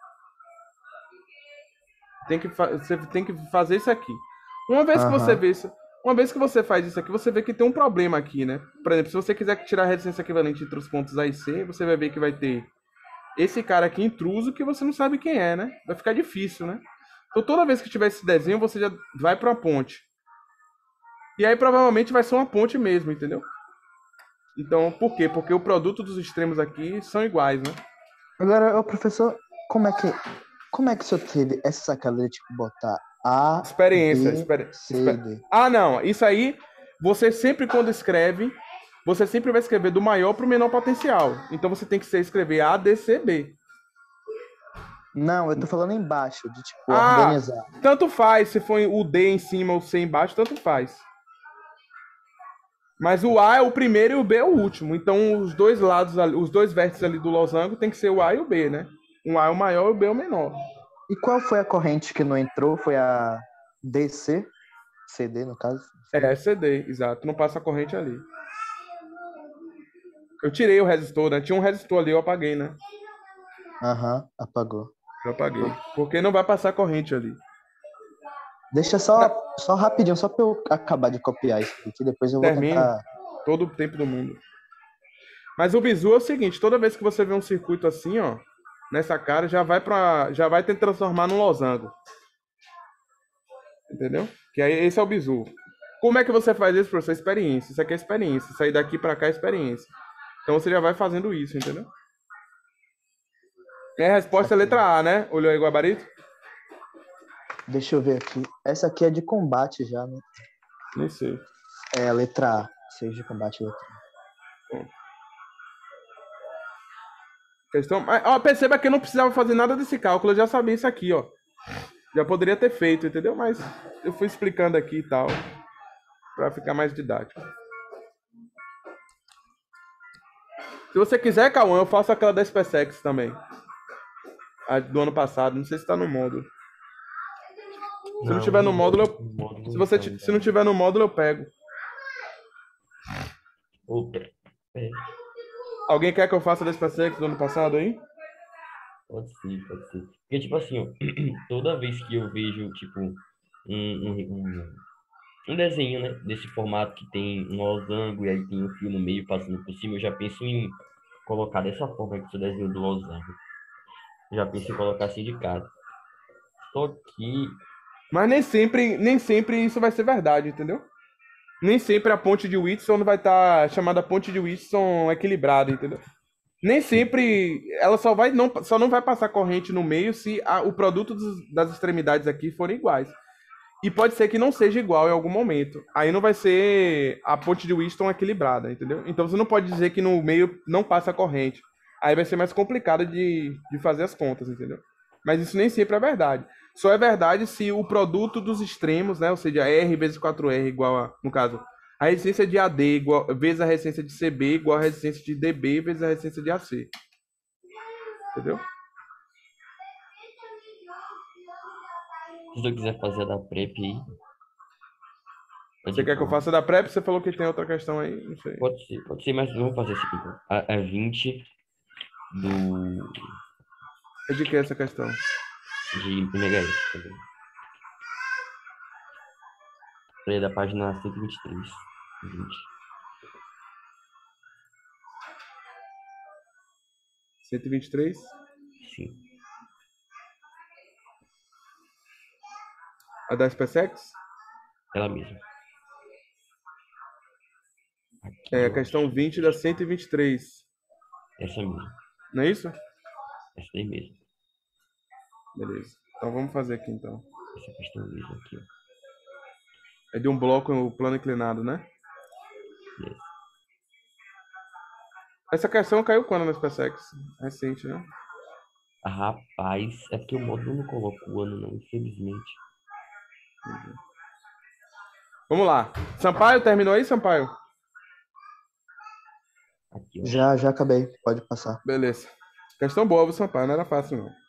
Você tem que fazer isso aqui. Uma vez que você vê isso, uma vez que você faz isso aqui, você vê que tem um problema aqui, né? Por exemplo, se você quiser tirar a resistência equivalente entre os pontos A e C, você vai ver que vai ter esse cara aqui intruso que você não sabe quem é, né? Vai ficar difícil, né? Então toda vez que tiver esse desenho, você já vai para uma ponte. E aí provavelmente vai ser uma ponte mesmo, entendeu? Então, por quê? Porque o produto dos extremos aqui são iguais, né? Agora, professor, como é que o senhor teve essa sacada de tipo botar A, experiência. C, D? Ah, não. Isso aí, você sempre quando escreve, você sempre vai escrever do maior para o menor potencial. Então você tem que escrever A, D, C, B. Não, eu tô falando embaixo, de tipo, organizar. Tanto faz, se for o D em cima ou o C embaixo, tanto faz. Mas o A é o primeiro e o B é o último. Então os dois lados, os dois vértices ali do losango tem que ser o A e o B, né? Um A é o maior e o B é o menor. E qual foi a corrente que não entrou? Foi a DC? CD, no caso? CD, exato. Não passa a corrente ali. Eu tirei o resistor, né? Tinha um resistor ali, eu apaguei, né? Apagou. Eu apaguei. Porque não vai passar corrente ali. Deixa só rapidinho, só pra eu acabar de copiar isso aqui, depois eu vou tentar... Todo o tempo do mundo. Mas o bizu é o seguinte, toda vez que você vê um circuito assim, ó, nessa cara, já vai te transformar num losango. Entendeu? Que aí esse é o bizu. Como é que você faz isso, professor? Experiência. Isso aqui é experiência. Sair daqui pra cá é experiência. Então você já vai fazendo isso, entendeu? E a resposta é letra A, né? Olhou aí o gabarito? Deixa eu ver aqui. Essa aqui é de combate já, né? Nem sei. É a letra A. Seja de combate, letra A. Questão... perceba que eu não precisava fazer nada desse cálculo. Eu já sabia isso aqui, ó. Já poderia ter feito, entendeu? Mas eu fui explicando aqui e tal. Pra ficar mais didático. Se você quiser, Cauã, eu faço aquela da SpaceX também. A do ano passado. Não sei se tá no módulo. Se não tiver no módulo, se não tiver no módulo, eu pego. Opa, é, Alguém quer que eu faça da SpaceX do ano passado aí? pode ser, pode ser. Porque, tipo assim, ó, toda vez que eu vejo, tipo, um desenho, né, desse formato que tem um losango e aí tem um fio no meio passando por cima, eu já penso em colocar dessa forma que o desenho do losango. Eu já penso em colocar assim de cara. Só que, Mas nem sempre isso vai ser verdade, entendeu? Nem sempre a ponte de Whitson vai estar chamada ponte de Whitson equilibrada, entendeu? Nem sempre ela só não vai passar corrente no meio se o produto das extremidades aqui forem iguais. E pode ser que não seja igual em algum momento. Aí não vai ser a ponte de Whitson equilibrada, entendeu? Então você não pode dizer que no meio não passa corrente. Aí vai ser mais complicado de fazer as contas, entendeu? Mas isso nem sempre é verdade. Só é verdade se o produto dos extremos, né? Ou seja, R vezes 4R igual a, no caso, a resistência de AD vezes a resistência de CB igual a resistência de DB vezes a resistência de AC. Entendeu? se eu quiser fazer a da PrEP aí, Você quer que eu faça da PrEP? Você falou que tem outra questão aí, não sei. Pode ser, mas vamos fazer isso aqui, então. A 20 do, É de que essa questão? de MHz também. É da página 123. 20. 123? Sim. A da SpaceX? Ela mesma. Aqui, É a eu questão acho. 20 da 123. Essa mesmo. Não é isso? Essa daí mesmo. Beleza. Então vamos fazer aqui então. Essa questão mesmo aqui, ó. É de um bloco plano inclinado, né? Yes. Essa questão caiu quando na SpaceX? Recente, né? Rapaz, é porque o módulo não coloca o ano, não, infelizmente. Vamos lá. Sampaio, terminou aí, Sampaio? Aqui, ó. Já acabei. Pode passar. Beleza. Questão boa, viu, Sampaio? Não era fácil, não.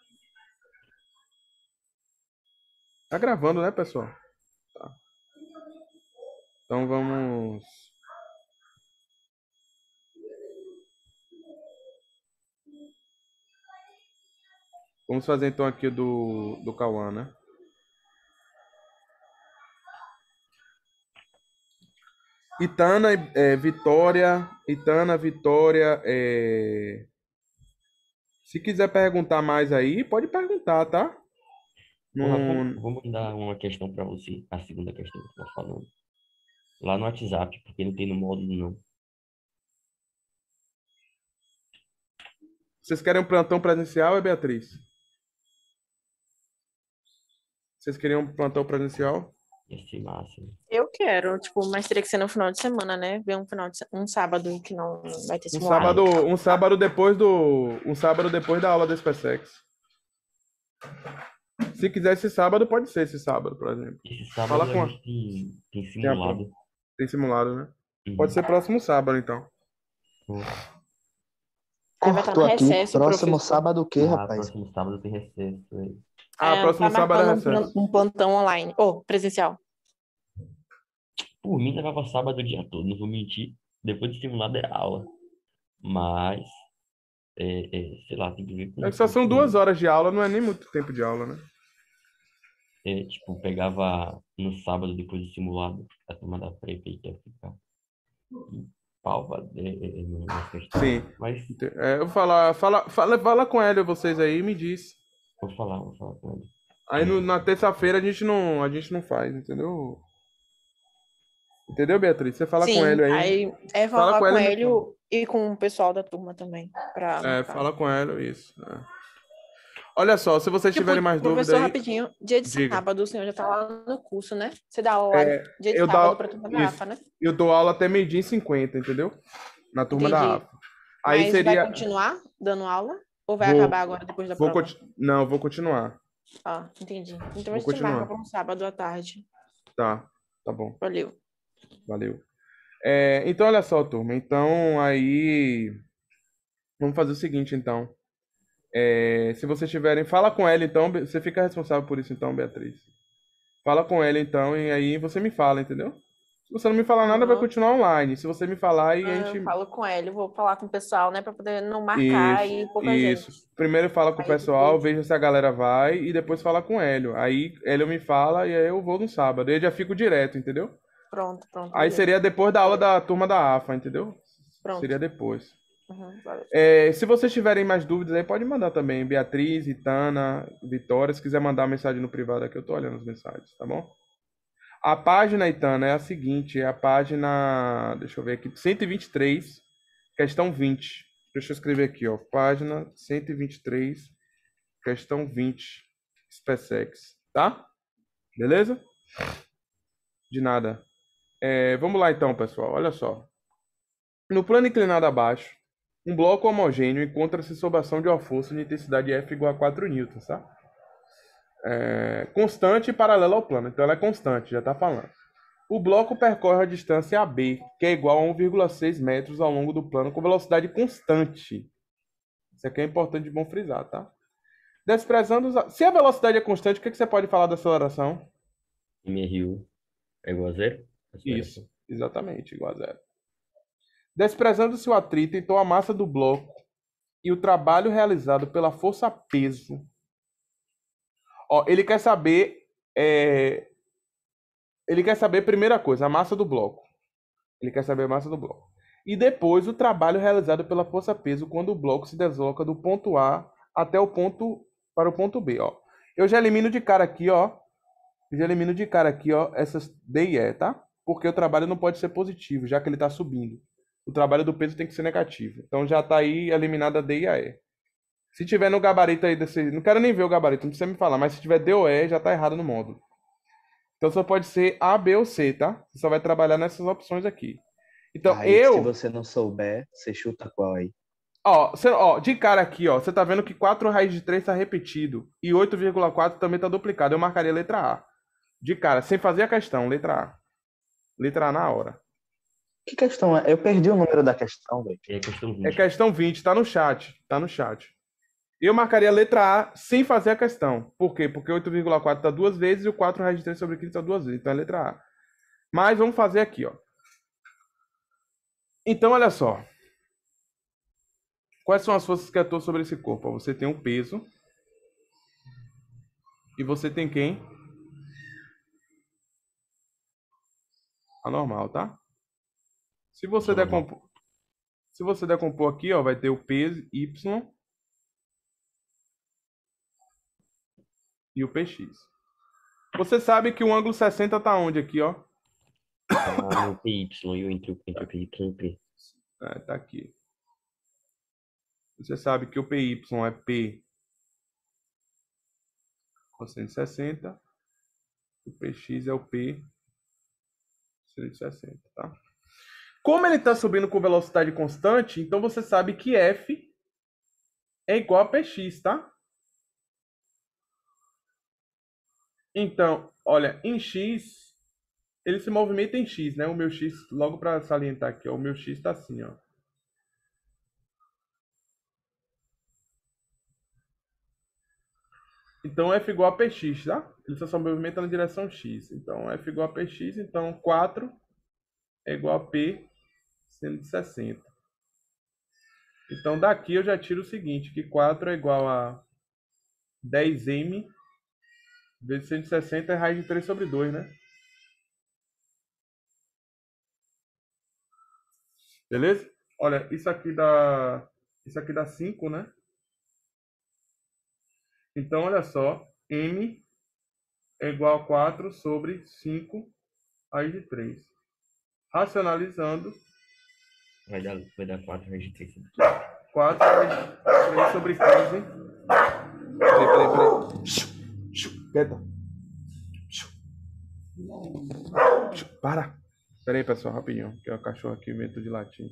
Tá gravando, né, pessoal? Tá. Então vamos. Vamos fazer então aqui o do Cauã, né? Itana, Vitória. Itana, Vitória. Se quiser perguntar mais aí, pode perguntar, tá? Porra, Não... vou mandar uma questão pra você, a segunda questão que eu tô falando. Lá no WhatsApp, porque não tem no módulo, não. Vocês querem um plantão presencial, é Beatriz? Vocês queriam um plantão presencial? Ia ser massa, né? Eu quero, tipo, mas teria que ser no final de semana, né? Ver um sábado que não vai ter simulado. Um sábado depois da aula da SpaceX. Se quiser esse sábado, pode ser esse sábado, por exemplo. Esse sábado Fala a com a... gente tem Tem, a... simulado. Tem simulado, né? Uhum. Pode ser próximo sábado, então. Aí vai estar no Cortou aqui. recesso, Próximo professor. sábado o quê, rapaz? Próximo sábado tem recesso, velho. Próximo Tá sábado é marcando recesso. um plantão online. Ou presencial. Por mim, levava sábado o dia todo, não vou mentir. Depois de simulado é aula. Mas, sei lá, tem que ver com... É que só são 2 horas de aula, não é nem muito tempo de aula, né? Tipo, pegava no sábado depois do simulado, a turma da PrEP aí que ia ficar em palva nas questões. Sim. Mas eu vou falar, fala com ele, vocês aí, e me diz. vou falar com ele. Aí na terça-feira a gente não faz, entendeu? Entendeu, Beatriz? Você fala Sim, com ele aí. aí falar Fala com com ele ele e com o pessoal da turma também. Pra marcar. fala com ele, isso. Olha só, se vocês Tipo, tiverem mais dúvidas professor, aí... rapidinho, dia de Diga. sábado o senhor já tá lá no curso, né? Você dá aula dia de eu sábado dou- pra turma da isso. AFA, né? Eu dou aula até 12h50, entendeu? Na turma da Entendi. AFA. Aí Mas seria... vai continuar dando aula? Ou vai Vou- acabar agora depois da prova? Não, vou continuar. Ah, entendi. Então Vou a gente continuar. marca para um sábado à tarde. Tá bom. Valeu. Valeu. Então, olha só, turma. Então, aí... Vamos fazer o seguinte, então. Se vocês tiverem, fala com ela, então. Você fica responsável por isso, então, Beatriz. Fala com ela, então, e aí você me fala, entendeu? Se você não me falar nada, vai Aham. continuar online. Se você me falar, aí a Eu gente. falo com ele, vou falar com o pessoal, né, pra poder não marcar Isso, e pouca isso. gente. Primeiro fala com o Aí pessoal, depois, veja se a galera vai e depois fala com o Hélio. Aí Hélio me fala e aí eu vou no sábado. Aí eu já fico direto, entendeu? pronto, Aí beleza. seria depois da aula da turma da AFA, entendeu? Pronto. Seria depois. Valeu. Se vocês tiverem mais dúvidas aí, pode mandar também. Beatriz, Itana, Vitória, se quiser mandar mensagem no privado aqui, eu tô olhando as mensagens, tá bom? A página, Itana, é a seguinte, é a página, deixa eu ver aqui, 123, questão 20. Deixa eu escrever aqui, ó, página 123, questão 20, SpaceX, tá? Beleza? De nada. Vamos lá então, pessoal, olha só. No plano inclinado abaixo, um bloco homogêneo encontra-se sob a ação de uma força de intensidade F igual a 4 newtons, tá? Constante e paralela ao plano, então ela é constante, já está falando. O bloco percorre a distância AB, que é igual a 1,6 metros ao longo do plano com velocidade constante. Isso aqui é importante de bom frisar, tá? Desprezando Se a velocidade é constante, o que você pode falar da aceleração? MRU é igual a zero? Isso, exatamente, igual a zero. Desprezando-se o atrito, então a massa do bloco e o trabalho realizado pela força-peso. Ó, ele quer saber, primeira coisa, a massa do bloco. Ele quer saber a massa do bloco. E depois o trabalho realizado pela força-peso quando o bloco se desloca do ponto A até o ponto para o ponto B, ó. Eu já elimino de cara aqui, ó. Essas D e E, tá? Porque o trabalho não pode ser positivo, já que ele está subindo. O trabalho do peso tem que ser negativo. Então já está aí eliminada a D e a E. Se tiver no gabarito aí desse. Não quero nem ver o gabarito, não precisa me falar, mas se tiver D ou E, já está errado no módulo. Então só pode ser A, B ou C, tá? Você só vai trabalhar nessas opções aqui. Então Aí, se você não souber, você chuta qual aí? De cara aqui, ó, você tá vendo que 4 raiz de 3 tá repetido e 8,4 também tá duplicado. Eu marcaria a letra A. De cara, sem fazer a questão, letra A. Letra A na hora. Que questão é? Eu perdi o número da questão, velho. É questão É 20. questão 20, tá no chat. Tá no chat. Eu marcaria a letra A sem fazer a questão. Por quê? Porque 8,4 tá duas vezes e o 4 raiz de 3 sobre 15 tá duas vezes. Então é letra A. Mas vamos fazer aqui, ó. Então, olha só. Quais são as forças que atuam sobre esse corpo? Você tem um peso. E você tem quem? Anormal, tá? Se você decompor aqui, ó, vai ter o peso Y e o PX. Você sabe que o ângulo 60 tá onde aqui, ó? Tá no PY e entre o PY e o P. Tá aqui. Você sabe que o PY é P cosseno de 60. O PX é o P cosseno de 60, tá? Como ele está subindo com velocidade constante, então você sabe que F é igual a PX, tá? Então, olha, em X, ele se movimenta em X, né? O meu X, logo para salientar aqui, ó, o meu X está assim, ó. Então, F igual a PX, tá? Ele só se movimenta na direção X. Então, F igual a PX, então 4 é igual a P seno de 60. Então, daqui eu já tiro o seguinte, que 4 é igual a 10m vezes 160 é raiz de 3 sobre 2, né? Beleza? Olha, isso aqui dá 5, né? Então, olha só, m é igual a 4 sobre 5 raiz de 3. Racionalizando, Vai dar 4 raiz de 3 sobre 4 raiz de 3 sobre 15. Peraí. Quieta. Para. Peraí, pessoal, rapidinho. Que é o cachorro aqui, invento de latim.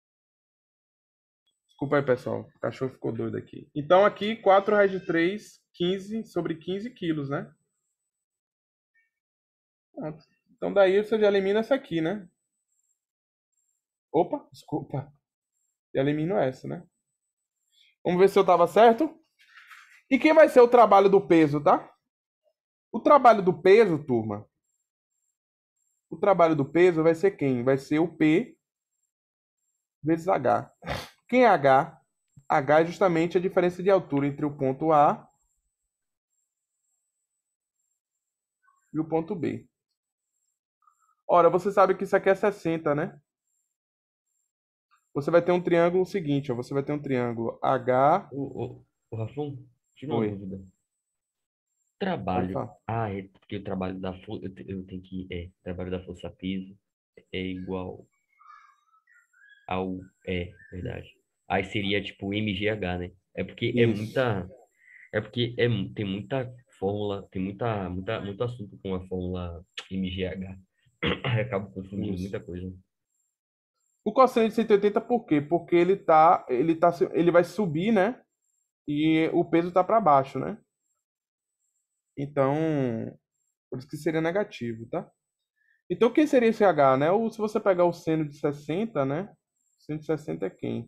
Desculpa aí, pessoal. O cachorro ficou doido aqui. Então, aqui, 4 raiz de 3 15 sobre 15 quilos, né? Pronto. Então daí você já elimina essa aqui, né? Opa, desculpa. Já elimino essa, né? Vamos ver se eu tava certo. E quem vai ser o trabalho do peso, tá? O trabalho do peso, turma. O trabalho do peso vai ser quem? Vai ser o P vezes H. Quem é H? H é justamente a diferença de altura entre o ponto A e o ponto B. Ora, você sabe que isso aqui é 60, né? Você vai ter um triângulo seguinte, ó. Você vai ter um triângulo H. O Rafão, tira uma Oi, dúvida. pode Trabalho. falar. Ah, é porque o trabalho da força. Eu tenho que. Trabalho da força piso é igual ao. Verdade. Aí seria tipo MGH, né? É porque é Isso. muita. É porque tem muita fórmula, tem muito assunto com a fórmula MGH. Aí acabo confundindo Isso. muita coisa. O cosseno de 180 por quê? Porque ele vai subir, né? E o peso tá para baixo, né? Então, por isso que seria negativo, tá? Então, quem seria esse H, né? Ou se você pegar o seno de 60, né? Seno de 60 é quem?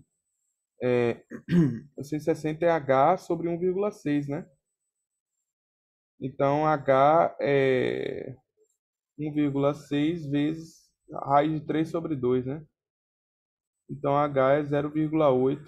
O seno de 60 é H sobre 1,6, né? Então, H é 1,6 vezes a raiz de 3 sobre 2, né? Então, H é 0,8.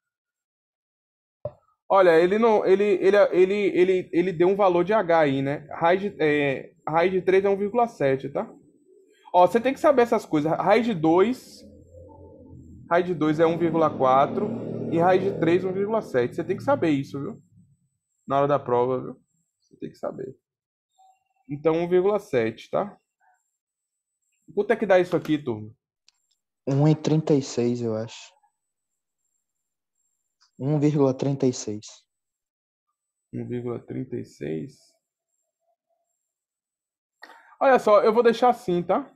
Olha, ele não, ele deu um valor de H aí, né? Raiz de 3 é 1,7, tá? Ó, você tem que saber essas coisas. Raiz de 2 é 1,4 e raiz de 3 1,7. Você tem que saber isso, viu? Na hora da prova, viu? Você tem que saber. Então, 1,7, tá? Quanto é que dá isso aqui, turma? 1,36, eu acho. 1,36. 1,36. Olha só, eu vou deixar assim, tá?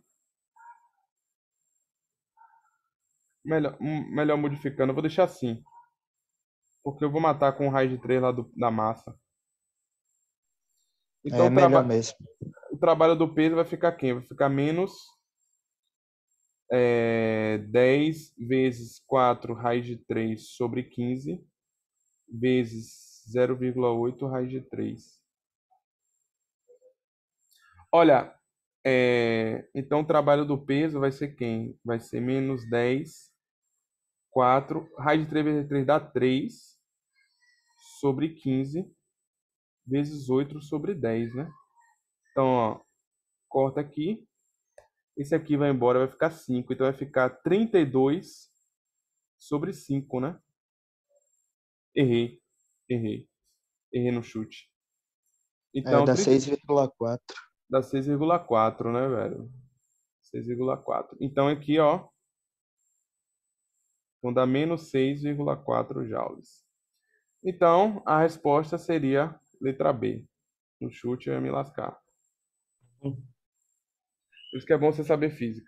Melhor modificando, eu vou deixar assim. Porque eu vou matar com raiz de 3 lá da massa. Então, É melhor mesmo. o trabalho do peso vai ficar quem? Vai ficar menos 10 vezes 4 raiz de 3 sobre 15 vezes 0,8 raiz de 3. Olha, então o trabalho do peso vai ser quem? Vai ser menos 10, 4, raiz de 3 vezes 3 dá 3 sobre 15 vezes 8 sobre 10, né? Então, ó, corta aqui. Esse aqui vai embora, vai ficar 5. Então vai ficar 32 sobre 5, né? Errei, errei, errei no chute. Então, Dá 6,4. dá 6,4, né, velho? 6,4. Então aqui, ó, vão dar menos 6,4 joules. Então, a resposta seria letra B. No chute eu ia me lascar. Por isso que é bom você saber física.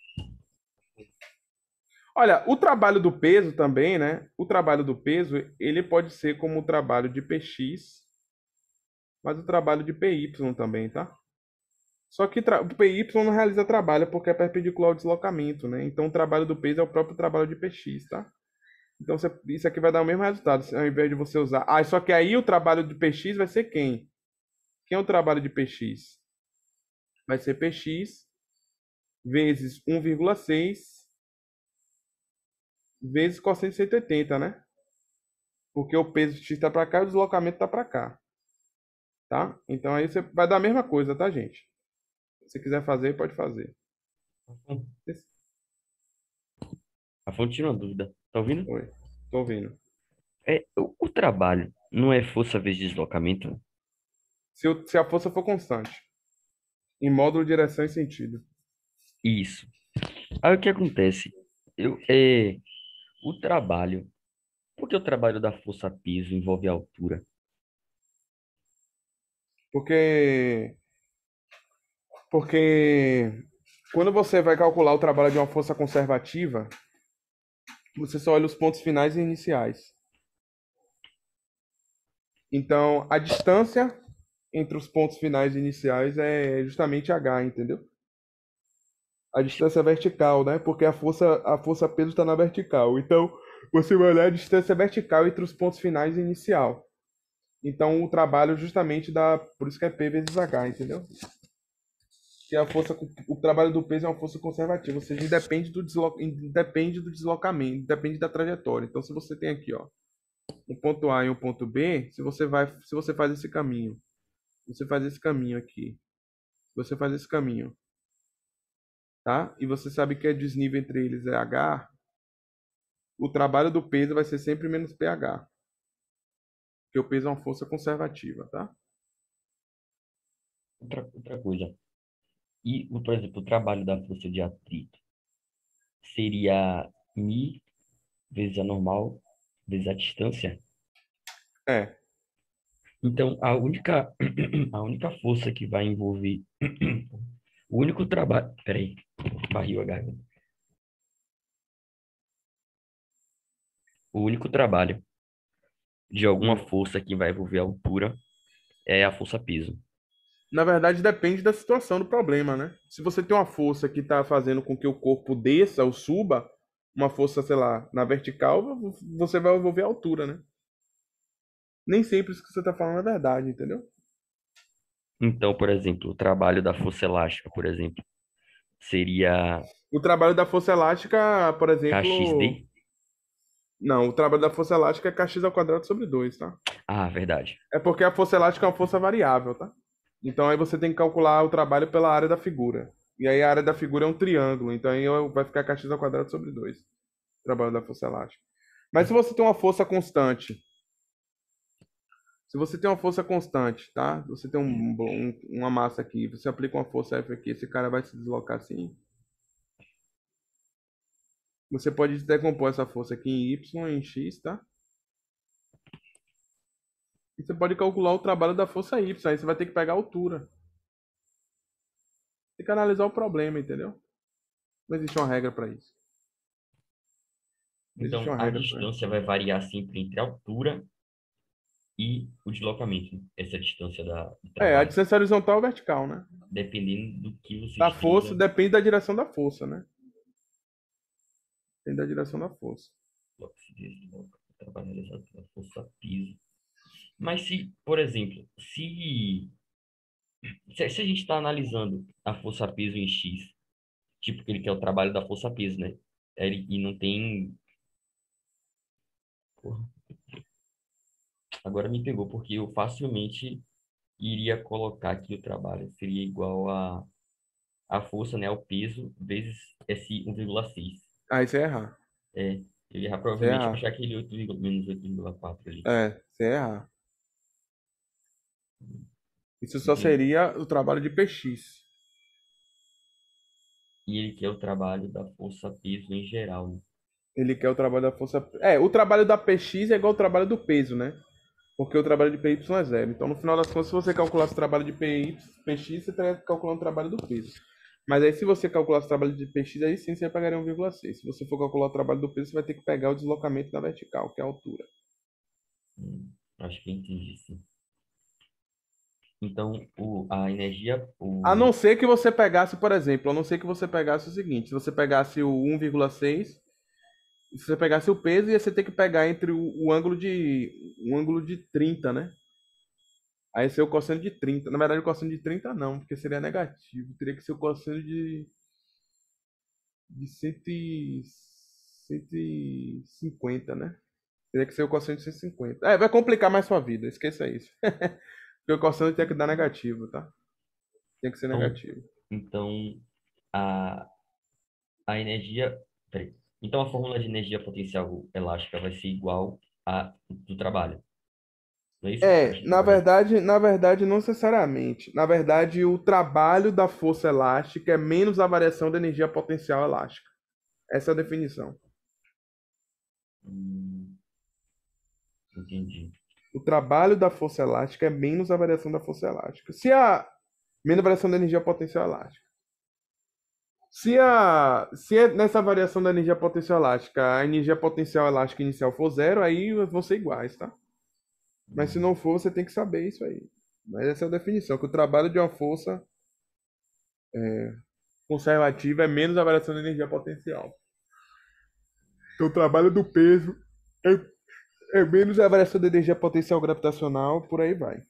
Olha, o trabalho do peso também, né? O trabalho do peso, ele pode ser como o trabalho de PX, mas o trabalho de PY também, tá? Só que o PY não realiza trabalho porque é perpendicular ao deslocamento, né? Então o trabalho do peso é o próprio trabalho de PX, tá? Então isso aqui vai dar o mesmo resultado, ao invés de você usar. Ah, só que aí o trabalho de PX vai ser quem? Quem é o trabalho de PX? Vai ser PX vezes 1,6 vezes cosseno de 180, né? Porque o peso X está para cá e o deslocamento está para cá, tá? Então aí você vai dar a mesma coisa, tá, gente? Se quiser fazer, pode fazer. A fonte tira uma dúvida. Tá ouvindo? Oi, tô ouvindo. O trabalho não é força vezes deslocamento? Se a força for constante, em módulo, direção e sentido. Isso. Aí o que acontece? O trabalho. Por que o trabalho da força piso envolve a altura? Porque, porque quando você vai calcular o trabalho de uma força conservativa, você só olha os pontos finais e iniciais. Então, a distância entre os pontos finais e iniciais é justamente h, entendeu? A distância vertical, né? Porque a força peso está na vertical. Então, você vai olhar a distância vertical entre os pontos finais e inicial. Então, o trabalho justamente dá, por isso que é P vezes H, entendeu? Que a força, o trabalho do peso é uma força conservativa, ou seja, independe do deslocamento, depende da trajetória. Então, se você tem aqui, ó, um ponto A e um ponto B, se você faz esse caminho, você faz esse caminho aqui, você faz esse caminho, tá? E você sabe que o desnível entre eles é H, o trabalho do peso vai ser sempre menos pH, porque o peso é uma força conservativa, tá? Outra coisa. E, por exemplo, o trabalho da força de atrito seria mi vezes a normal vezes a distância. É. Então, a única força que vai envolver o único trabalho. Peraí, barril a garganta. O único trabalho de alguma força que vai envolver a altura é a força peso. Na verdade, depende da situação do problema, né? Se você tem uma força que está fazendo com que o corpo desça ou suba, uma força, sei lá, na vertical, você vai envolver a altura, né? Nem sempre isso que você está falando é verdade, entendeu? Então, por exemplo, o trabalho da força elástica, por exemplo, seria O trabalho da força elástica, por exemplo. kxd. Não, o trabalho da força elástica é kx ao quadrado sobre 2, tá? Ah, verdade. É porque a força elástica é uma força variável, tá? Então aí você tem que calcular o trabalho pela área da figura. E aí a área da figura é um triângulo, então aí vai ficar kx ao quadrado sobre 2. Trabalho da força elástica. Mas se você tem uma força constante, se você tem uma força constante, tá? Você tem uma massa aqui, você aplica uma força F aqui, esse cara vai se deslocar assim. Você pode decompor essa força aqui em Y e em X, tá? E você pode calcular o trabalho da força Y, aí você vai ter que pegar a altura. Tem que analisar o problema, entendeu? Não existe uma regra para isso. Não existe Então, uma a regra para isso. distância vai variar sempre entre a altura e o deslocamento, né? Essa distância do É, a trabalho, distância horizontal ou vertical, né? dependendo do que você Da força, esteja. depende da direção da força, né? Depende da direção da força. Se desloca, o trabalho realizado pela força piso. Mas se, por exemplo, se a gente está analisando a força piso em X, tipo que ele quer o trabalho da força piso, né? E não tem. Porra, agora me pegou, porque eu facilmente iria colocar que o trabalho seria igual a força, né? Ao peso vezes esse 1,6. Aí você errar. É, eu ia Você provavelmente errar. puxar aquele 8, menos 8,4 ali. É, você errar. Isso só Entendi. seria o trabalho de PX. E ele quer o trabalho da força peso em geral, né? Ele quer o trabalho da força. É, o trabalho da PX é igual ao trabalho do peso, né? Porque o trabalho de PY é zero. Então, no final das contas, se você calculasse o trabalho de PX, você estaria calculando o trabalho do peso. Mas aí, se você calculasse o trabalho de PX, aí sim você pegaria 1,6. Se você for calcular o trabalho do peso, você vai ter que pegar o deslocamento da vertical, que é a altura. Acho que eu entendi, sim. Então, a energia, A não ser que você pegasse, por exemplo, a não ser que você pegasse o seguinte: se você pegasse o 1,6, se você pegasse o peso, ia você ter que pegar entre o ângulo de 30, né? Aí ser o cosseno de 30. Na verdade, o cosseno de 30 não, porque seria negativo. Teria que ser o cosseno de 150, né? Teria que ser o cosseno de 150. É, vai complicar mais sua vida, esqueça isso. Porque o cosseno tem que dar negativo, tá? Tem que ser então, negativo. então a, a energia, peraí. Então, a fórmula de energia potencial elástica vai ser igual a do trabalho. Não é isso? É, Acho que na vai. verdade, na verdade, não necessariamente. Na verdade, o trabalho da força elástica é menos a variação da energia potencial elástica. Essa é a definição. Hum, entendi. O trabalho da força elástica é menos a variação da força elástica. Menos a variação da energia potencial elástica. Se nessa variação da energia potencial elástica, a energia potencial elástica inicial for zero, aí vão ser iguais, tá? Mas se não for, você tem que saber isso aí. Mas essa é a definição, que o trabalho de uma força conservativa é menos a variação da energia potencial. Então, o trabalho do peso é menos a variação da energia potencial gravitacional, por aí vai.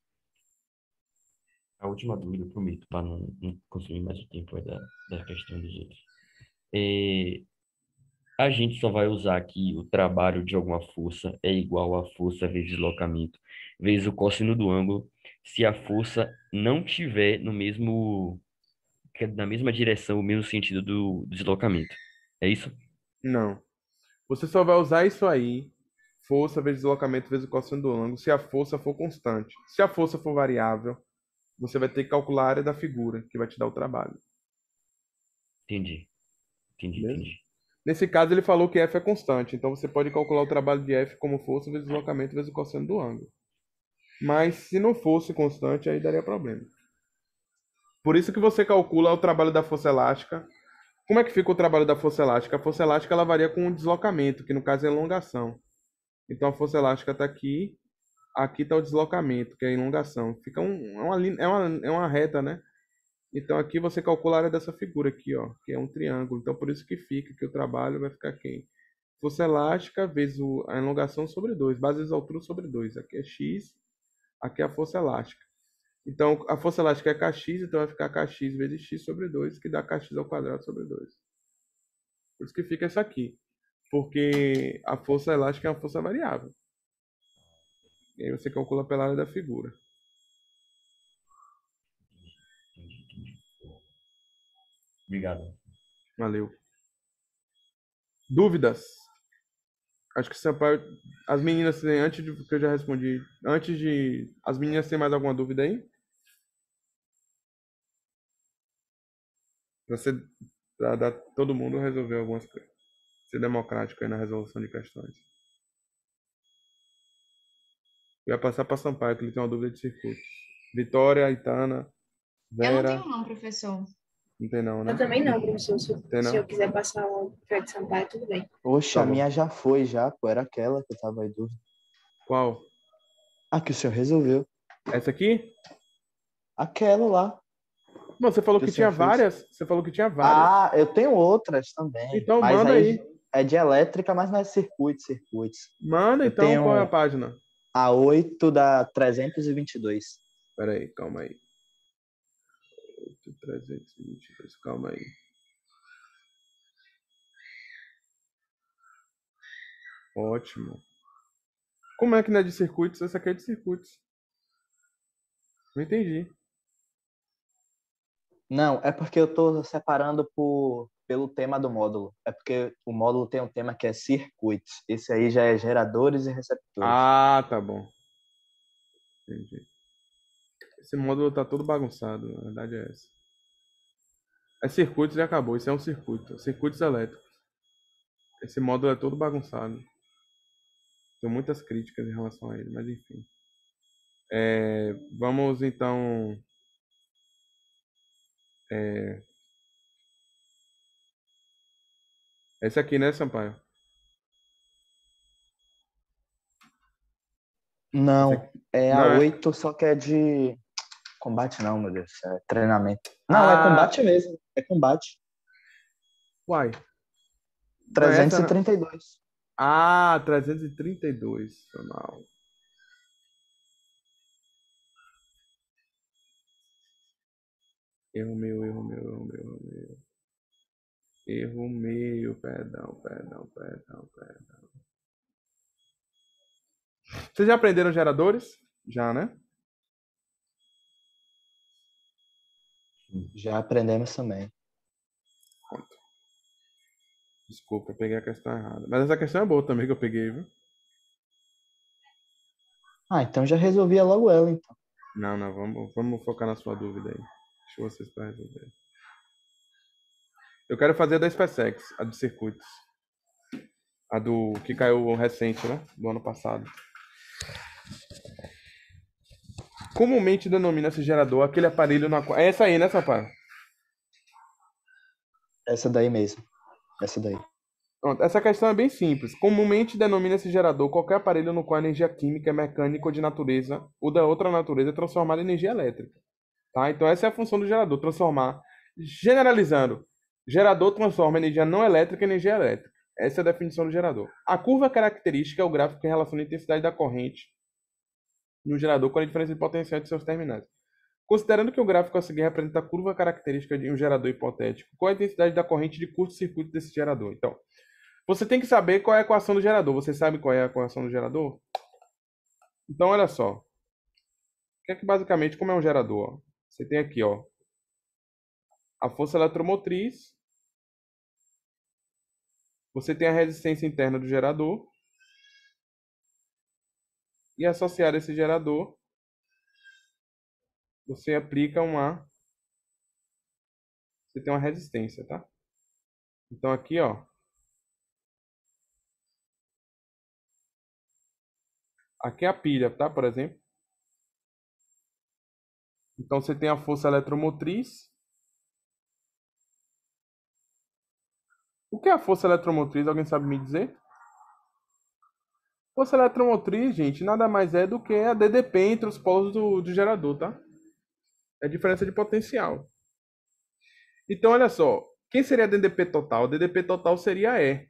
A última dúvida, eu prometo, para não consumir mais o tempo aí da questão dos outros. É, a gente só vai usar aqui o trabalho de alguma força é igual a força vezes deslocamento, vezes o cosseno do ângulo, se a força não tiver no mesmo, na mesma direção, o mesmo sentido do deslocamento. É isso? Não. Você só vai usar isso aí, força vezes deslocamento vezes o cosseno do ângulo, se a força for constante. Se a força for variável, você vai ter que calcular a área da figura, que vai te dar o trabalho. Entendi, Beleza? entendi. Nesse caso, ele falou que F é constante, então você pode calcular o trabalho de F como força vezes deslocamento vezes o cosseno do ângulo. Mas se não fosse constante, aí daria problema. Por isso que você calcula o trabalho da força elástica. Como é que fica o trabalho da força elástica? A força elástica ela varia com o deslocamento, que no caso é elongação. Então a força elástica está aqui, aqui está o deslocamento, que é a elongação. Fica é uma reta, né? Então aqui você calcula a área dessa figura aqui, ó, que é um triângulo. Então por isso que fica que o trabalho vai ficar quem? Força elástica vezes a elongação sobre 2, base vezes altura sobre 2. Aqui é x, aqui é a força elástica. Então a força elástica é kx, então vai ficar kx vezes x sobre 2, que dá kx ao quadrado sobre 2. Por isso que fica isso aqui. Porque a força elástica é uma força variável. E aí você calcula pela área da figura. Entendi. Obrigado. Valeu. Dúvidas? Acho que Sampaio, as meninas têm, antes de que eu já respondi, antes de as meninas têm mais alguma dúvida aí? Para ser, para dar todo mundo resolver algumas coisas. Ser democrático aí na resolução de questões. Eu ia passar para Sampaio, que ele tem uma dúvida de circuitos. Vitória, Aitana, Eu não Vera, tenho não, professor. não tem não, Eu né? também não, professor. Tem Se eu não? quiser passar o Fred Sampaio, tudo bem. Oxe, Tá a bom. minha já foi, já, pô. Era aquela que eu tava em dúvida. Qual? Ah, que o senhor resolveu. Essa aqui? Aquela lá Não, você falou que o que senhor tinha fez. várias. Você falou que tinha várias. Ah, eu tenho outras também. Então Mas manda aí. é de elétrica, mas não é circuitos. Manda Eu então qual é a tenho página? a 8 da 322. Pera aí, calma aí. 322, calma aí. Ótimo. Como é que não é de circuitos? Essa aqui é de circuitos. Não entendi. Não, é porque eu tô separando pelo tema do módulo. É porque o módulo tem um tema que é circuitos. Esse aí já é geradores e receptores. Ah, tá bom. Entendi. Esse módulo tá todo bagunçado, na verdade é essa. É circuitos e acabou. Isso é um circuito. Circuitos elétricos. Esse módulo é todo bagunçado. Tenho muitas críticas em relação a ele, mas enfim. Vamos então. Esse aqui, né, Sampaio? Esse Não, aqui. é a Não é. 8, só que é de combate não, meu Deus, é treinamento. Não, é Ah, combate mesmo, é combate. uai. Não é essa, né? 332. Ah, 332. Foi mal. Erro meu, erro meu, erro meu, erro meu. Erro meu, perdão. Vocês já aprenderam geradores? Já, né? Já aprendemos também. Pronto. Desculpa, eu peguei a questão errada. Mas essa questão é boa também que eu peguei, viu? Ah, então já resolvia logo ela, então. Não, vamos focar na sua dúvida aí. Deixa vocês para resolver. Eu quero fazer a da SpaceX, a de circuitos. A do que caiu recente, né? Do ano passado. Comumente denomina-se gerador aquele aparelho na qual. É essa aí, né, Sampaio? Essa daí mesmo. Essa daí. Pronto, essa questão é bem simples. Comumente denomina-se gerador qualquer aparelho no qual a energia química, mecânica ou de natureza ou da outra natureza é transformada em energia elétrica. Tá? Então essa é a função do gerador, transformar. Generalizando, gerador transforma energia não elétrica em energia elétrica. Essa é a definição do gerador. A curva característica é o gráfico que relaciona a intensidade da corrente no gerador com a diferença de potencial de seus terminais. Considerando que o gráfico a seguir representa a curva característica de um gerador hipotético, qual a intensidade da corrente de curto-circuito desse gerador? Então, você tem que saber qual é a equação do gerador. Você sabe qual é a equação do gerador? Então, olha só. Que é que basicamente, como é um gerador? Ó, você tem aqui, ó, a força eletromotriz. Você tem a resistência interna do gerador. E associado a esse gerador, você aplica você tem uma resistência, tá? Então aqui, ó, aqui é a pilha, tá? Por exemplo. Então você tem a força eletromotriz. O que é a força eletromotriz? Alguém sabe me dizer? Força eletromotriz, gente, nada mais é do que a DDP entre os polos do gerador, tá? É a diferença de potencial. Então, olha só. Quem seria a DDP total? A DDP total seria E.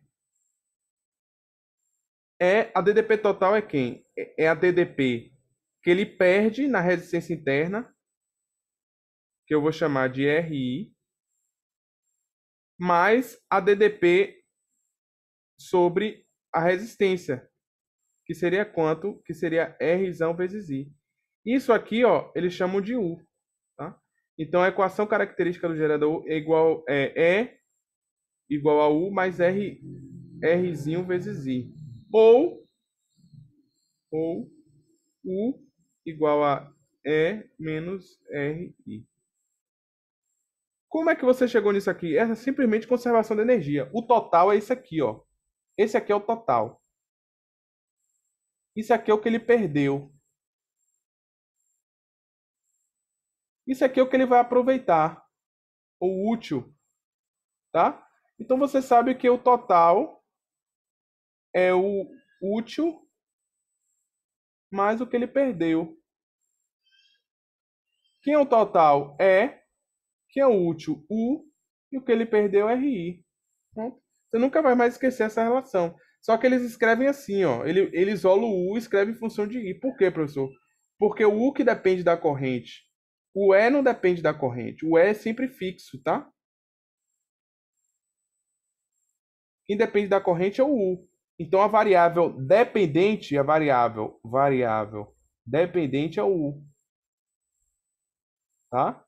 A DDP total é quem? É a DDP que ele perde na resistência interna, que eu vou chamar de RI, mais a DDP sobre a resistência, que seria quanto? Que seria R vezes I. Isso aqui, ó, eles chamam de U, tá? Então, a equação característica do gerador é igual a U mais Rzinho vezes I. Ou U igual a E menos RI. Como é que você chegou nisso aqui? É simplesmente conservação de energia. O total é isso aqui, ó. Esse aqui é o total. Isso aqui é o que ele perdeu. Isso aqui é o que ele vai aproveitar. O útil. Tá? Então você sabe que o total é o útil mais o que ele perdeu. Quem é o total? Quem é o útil? U. E o que ele perdeu é RI. Pronto. Você nunca vai mais esquecer essa relação. Só que eles escrevem assim, ó. Ele isola o U e escreve em função de I. Por quê, professor? Porque o U que depende da corrente. O E não depende da corrente. O E é sempre fixo, tá? Quem depende da corrente é o U. Então a variável dependente, variável dependente é o U. Tá?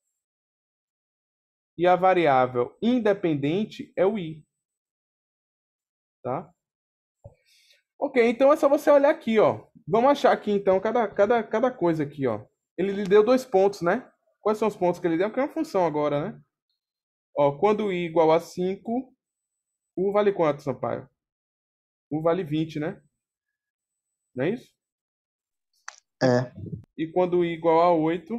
E a variável independente é o I. Tá? Ok, então é só você olhar aqui, ó. Vamos achar aqui, então, cada coisa aqui, ó. Ele lhe deu 2 pontos, né? Quais são os pontos que ele deu? Porque é uma função agora, né? Ó, quando I igual a 5, U vale quanto, Sampaio? U vale 20, né? Não é isso? É. E quando I igual a 8,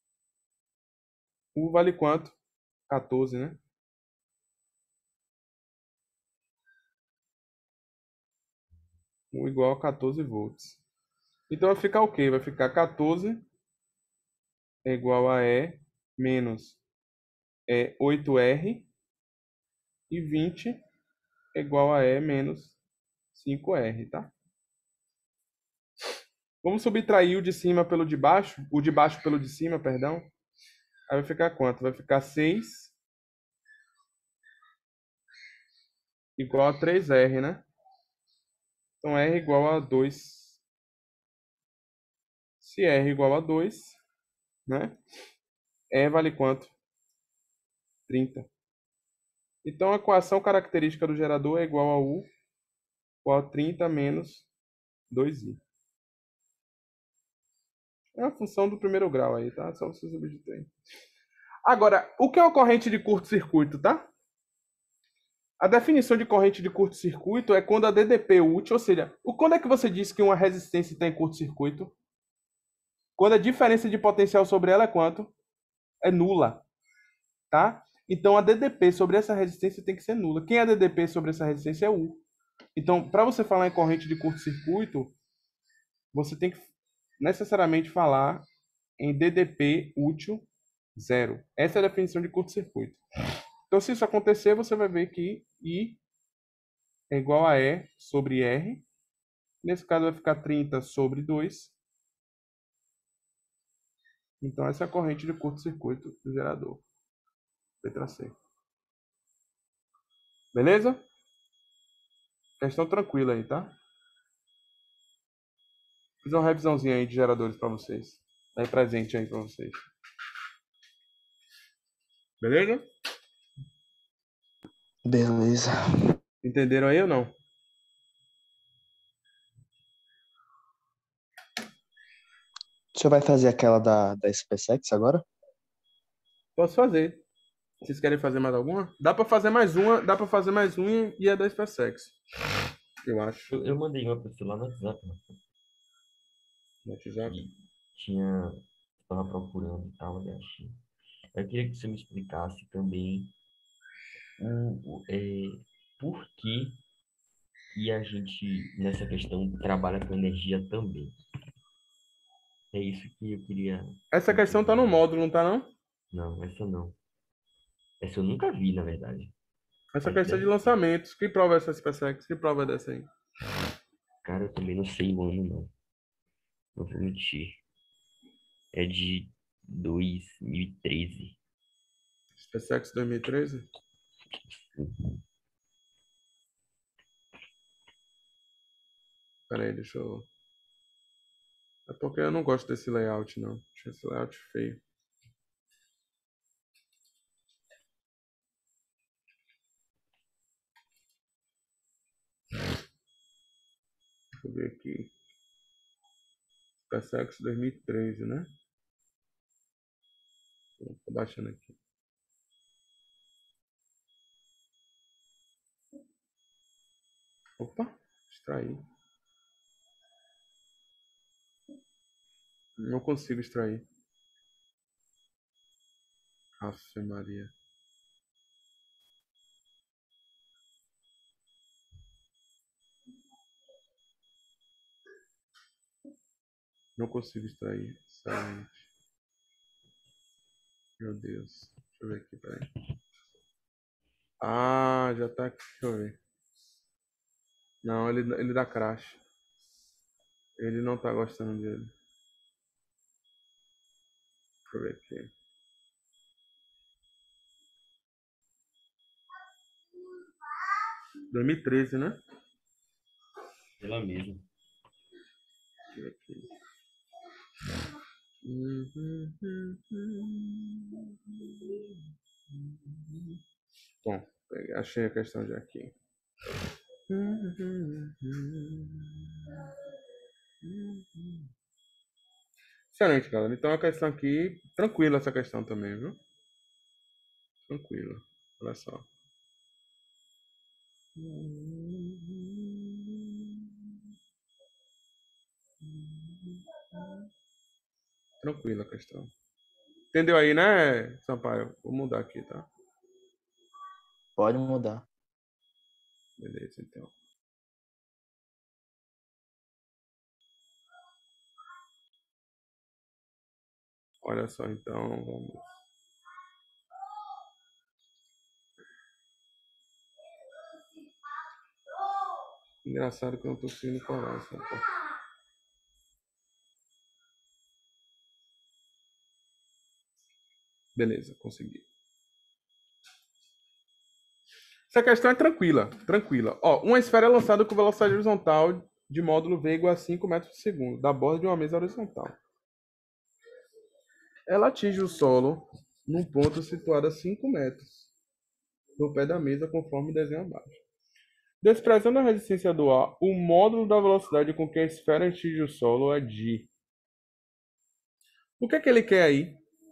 U vale quanto? 14, né? U igual a 14 volts. Então vai ficar o quê? Vai ficar 14 é igual a E menos 8R e 20 é igual a E menos 5R, tá? Vamos subtrair o de cima pelo de baixo, o de baixo pelo de cima, perdão. Aí vai ficar quanto? Vai ficar 6 igual a 3R, né? Então R igual a 2. Se R igual a 2, né? E vale quanto? 30. Então a equação característica do gerador é igual a U igual a 30 menos 2I. É uma função do primeiro grau aí, tá? Só você substituir. Agora, o que é uma corrente de curto-circuito, tá? A definição de corrente de curto-circuito é quando a DDP é útil, ou seja, quando é que você diz que uma resistência está em curto-circuito? Quando a diferença de potencial sobre ela é quanto? É nula, tá? Então, a DDP sobre essa resistência tem que ser nula. Quem é a DDP sobre essa resistência é U. Então, para você falar em corrente de curto-circuito, você tem que necessariamente falar em DDP útil zero. Essa é a definição de curto-circuito. Então, se isso acontecer, você vai ver que I é igual a E sobre R. Nesse caso, vai ficar 30 sobre 2. Então, essa é a corrente de curto-circuito do gerador. Letra C. Beleza? Questão tranquila aí, tá? Fiz uma revisãozinha aí de geradores para vocês. Dá presente aí para vocês. Beleza? Beleza. Entenderam aí ou não? O senhor vai fazer aquela da SpaceX agora? Posso fazer. Vocês querem fazer mais alguma? Dá para fazer mais uma, e é da SpaceX. Eu acho. Eu mandei uma pessoa lá no WhatsApp, né, No WhatsApp. que tinha, estava procurando e tal, e achei. Eu queria que você me explicasse também por que a gente, nessa questão, trabalha com energia também. É isso que eu queria. Essa questão tá no módulo, não tá não? Não, essa não. Essa eu nunca vi, na verdade. Essa Mas questão de deve ser. lançamentos. Que prova é essa SpaceX? Que prova é dessa aí? Cara, eu também não sei o ano, não. Não vou mentir. É de 2013. SpaceX 2013? Pera aí, deixa eu... É porque eu não gosto desse layout, não. Acho esse layout feio. Deixa eu ver aqui. SpaceX 2013, né? Tô baixando aqui. Opa, extrair. Não consigo extrair. Ave Maria. Não consigo extrair. Silent. Meu Deus. Deixa eu ver aqui, peraí. Ah, já tá aqui. Deixa eu ver. Não, ele dá crash. Ele não tá gostando dele. Deixa eu ver aqui. Dois mil e 2013, né? Ela mesma. Deixa eu ver aqui. Bom, achei a questão já aqui. Excelente, galera. Então a questão aqui, tranquila essa questão também, viu? Tranquila. Olha só. Tranquila a questão. Entendeu aí, né, Sampaio? Vou mudar aqui, tá? Pode mudar. Beleza, então. Olha só, então, vamos. Engraçado que eu não tô conseguindo colar essa porra. Beleza, consegui. Essa questão é tranquila, tranquila. Ó, uma esfera é lançada com velocidade horizontal de módulo V igual a 5 metros por segundo, da borda de uma mesa horizontal. Ela atinge o solo num ponto situado a 5 metros do pé da mesa, conforme desenho abaixo. Desprezando a resistência do ar, o módulo da velocidade com que a esfera atinge o solo é g. O que é que ele quer aí?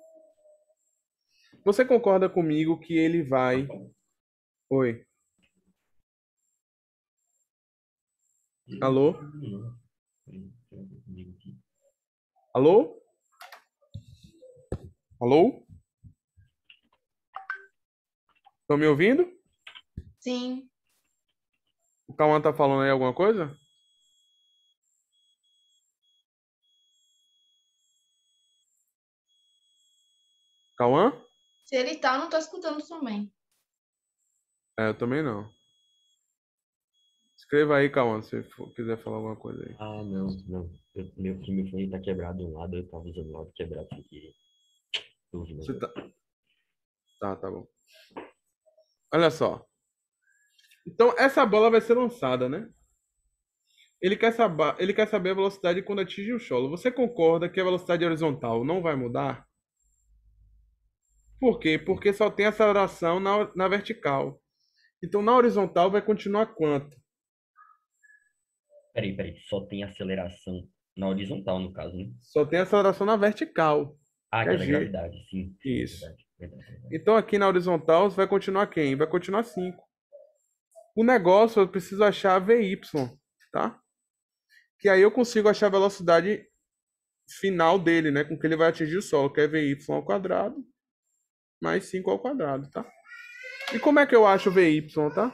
Você concorda comigo que ele vai... Oi? Alô? Alô? Alô? Estão me ouvindo? Sim. O Cauã tá falando aí alguma coisa? Cauã? Se ele tá, eu não tô escutando também. É, eu também não. Escreva aí, Cauã, se quiser falar alguma coisa aí. Ah, não, não. Meu fone tá quebrado de um lado, eu tava usando o lado quebrado sem querer. Tô ouvindo Você agora. tá... Tá bom. Olha só. Então, essa bola vai ser lançada, né? Ele quer saber a velocidade quando atinge o solo. Você concorda que a velocidade horizontal não vai mudar? Por quê? Porque só tem aceleração na vertical. Então, na horizontal vai continuar quanto? Peraí. Só tem aceleração na horizontal, no caso, né? Só tem aceleração na vertical, Ah, que que é é da G. gravidade. Sim, é Isso. verdade. Verdade. Então, aqui na horizontal vai continuar quem? Vai continuar 5. O negócio, eu preciso achar a VY, tá? Que aí eu consigo achar a velocidade final dele, né? Com que ele vai atingir o solo, que é VY ao quadrado mais 5 ao quadrado, tá? E como é que eu acho VY, tá?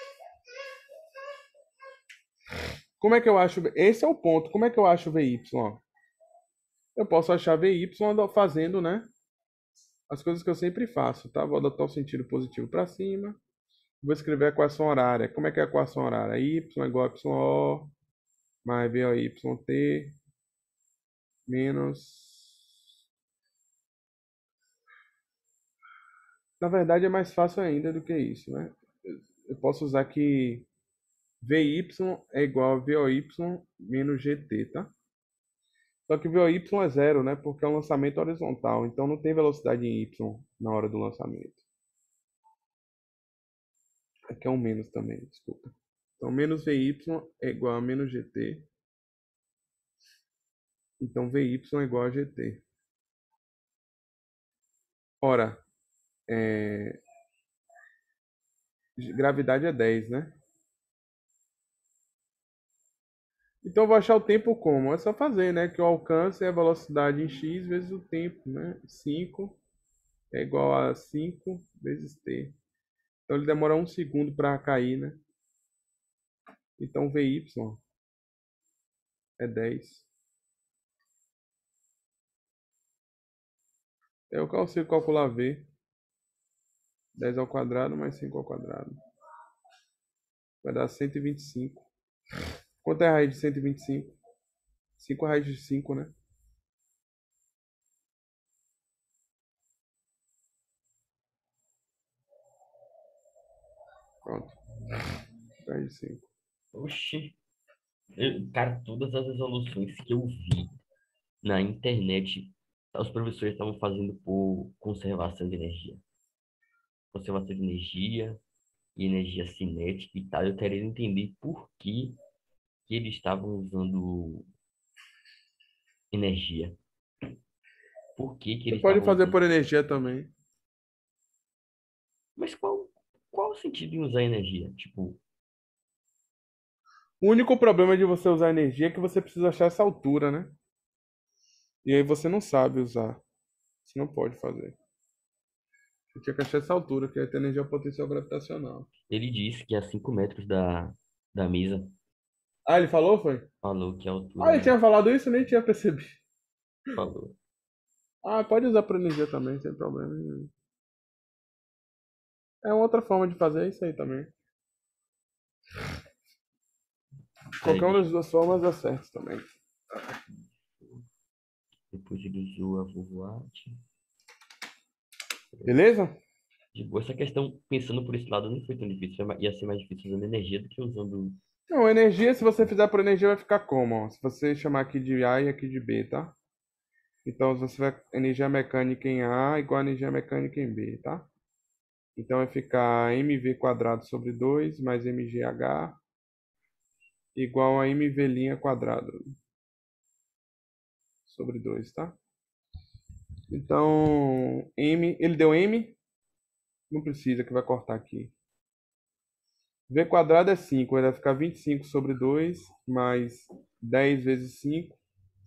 Como é que eu acho... Esse é o ponto. Como é que eu acho VY, ó? Eu posso achar VY fazendo, né? As coisas que eu sempre faço, tá? Vou adotar o sentido positivo para cima. Vou escrever a equação horária. Como é que é a equação horária? Y é igual a YO mais VOYT menos... Na verdade é mais fácil ainda do que isso, né? Eu posso usar que VY é igual a VOY menos GT, tá? Só que VOY é zero, né? Porque é um lançamento horizontal, então não tem velocidade em Y na hora do lançamento. Aqui é um menos também, desculpa. Então, menos VY é igual a menos GT. Então, VY é igual a GT. Ora, gravidade é 10, né? Então, eu vou achar o tempo como? É só fazer, né? Que o alcance é a velocidade em x vezes o tempo, né? 5 é igual a 5 vezes t. Então, ele demora 1 segundo para cair, né? Então, VY é 10. Eu consigo calcular V. 10 ao quadrado mais 5 ao quadrado. Vai dar 125. Quanto é a raiz de 125? 5 raiz de 5, né? Pronto. Raiz de 5. Oxi. Cara, todas as resoluções que eu vi na internet, os professores estavam fazendo por conservação de energia. Conservação de energia e energia cinética e tal. Eu queria entender por que eles estavam usando energia. Por que Você eles pode estavam fazer usando. por energia também. Mas qual o sentido em usar energia? Tipo, O único problema de você usar energia é que você precisa achar essa altura, né? E aí você não sabe usar. Você não pode fazer. Você tinha que achar essa altura, que é ter energia potencial gravitacional. ele disse que a 5 metros da mesa Ah, ele falou, foi? falou que a Ah, ele altura tinha falado isso? Eu nem tinha percebido. falou. Ah, pode usar por energia também, sem problema nenhum. É uma outra forma de fazer isso aí também. Aí Qualquer uma das duas formas dá certo também. depois ele usou a Vovuate. Beleza? De boa, essa questão, pensando por esse lado, não foi tão difícil. Ia ser mais difícil usando energia do que usando. Não, energia, se você fizer por energia, vai ficar como? Ó? Se você chamar aqui de A e aqui de B, tá? Então, se você vai energia mecânica em A igual a energia mecânica em B, tá? Então, vai ficar mv quadrado sobre 2 mais mgh igual a mv' quadrado sobre 2, tá? Então, ele deu m, não precisa, que vai cortar aqui. V quadrado é 5, vai ficar 25 sobre 2 mais 10 vezes 5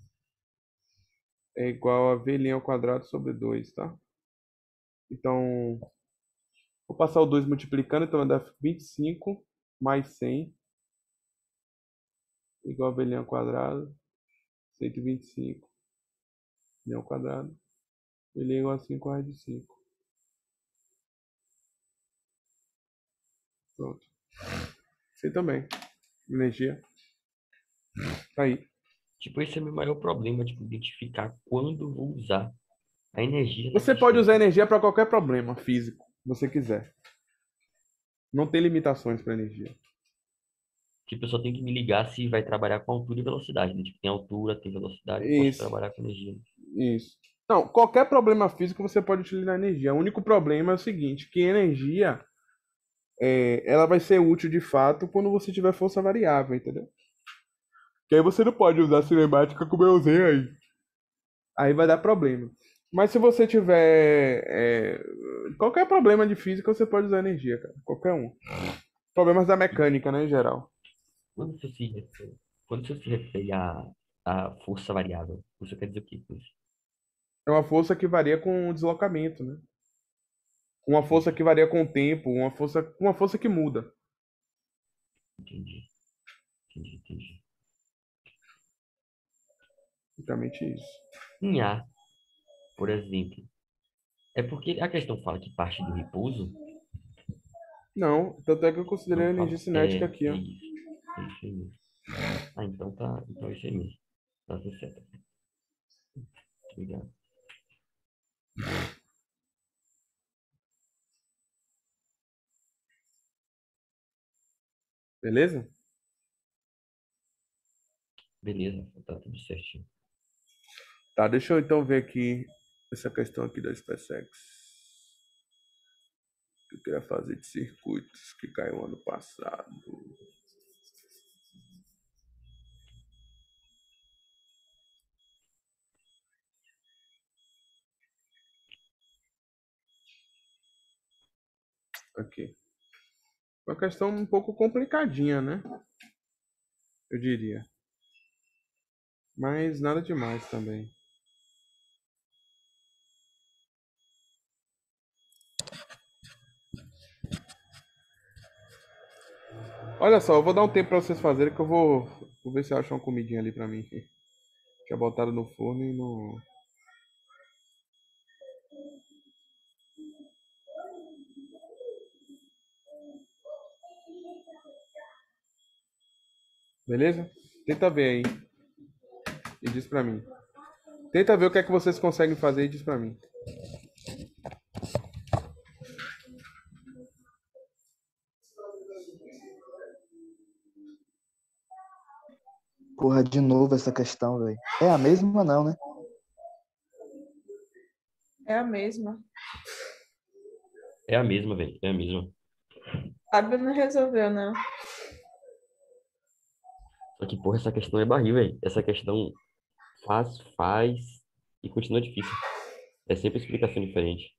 é igual a v' ao quadrado sobre 2, tá? Então, Vou passar o 2 multiplicando, então vai dar 25 mais 100, igual a abelhinha ao quadrado, 125, abelhinha ao quadrado, ele é igual a 5 raiz de 5. Pronto. Sei também. Energia. Tá aí. Tipo, esse é o meu maior problema, tipo, identificar quando vou usar a energia da Você pode questão. usar energia para qualquer problema físico, que você quiser. Não tem limitações para energia. Tipo, eu só tenho que me ligar se vai trabalhar com altura e velocidade, né? Tipo, tem altura, tem velocidade, eu posso Isso, trabalhar com energia. isso. Não, qualquer problema físico você pode utilizar energia. O único problema é o seguinte, que energia, ela vai ser útil de fato quando você tiver força variável, entendeu? Que aí você não pode usar cinemática como eu usei aí. Aí vai dar problema. Mas se você tiver qualquer problema de física, você pode usar energia, cara. Qualquer um. Problemas da mecânica, né, em geral. Quando você se refere, quando você se refere à força variável, você quer dizer o quê com isso? É uma força que varia com o deslocamento, né? Uma força que varia com o tempo, uma força que muda. Entendi, entendi. Basicamente isso. Em A, por exemplo, é porque a questão fala que parte do repouso, Não, tanto é que eu considerei a não energia fala, cinética aqui, ó. é isso aí mesmo. Ah, então tá, então é isso aí mesmo. Tá tudo certo. Obrigado. Beleza? Beleza, tá tudo certinho. Tá, deixa eu então ver aqui essa questão aqui da SpaceX. Que eu queria fazer de circuitos que caiu ano passado. Aqui. Uma questão um pouco complicadinha, né? Eu diria. Mas nada demais também. Olha só, eu vou dar um tempo pra vocês fazerem que eu vou ver se eu acho uma comidinha ali pra mim. Já botaram no forno e no. Beleza? Tenta ver aí e diz pra mim. Tenta ver o que é que vocês conseguem fazer e diz pra mim. Porra, de novo essa questão, velho. É a mesma, não, né? É a mesma. É a mesma, velho, é a mesma. A Bia não resolveu, não. Só que, porra, essa questão é barril, velho. Essa questão faz e continua difícil. É sempre explicação diferente.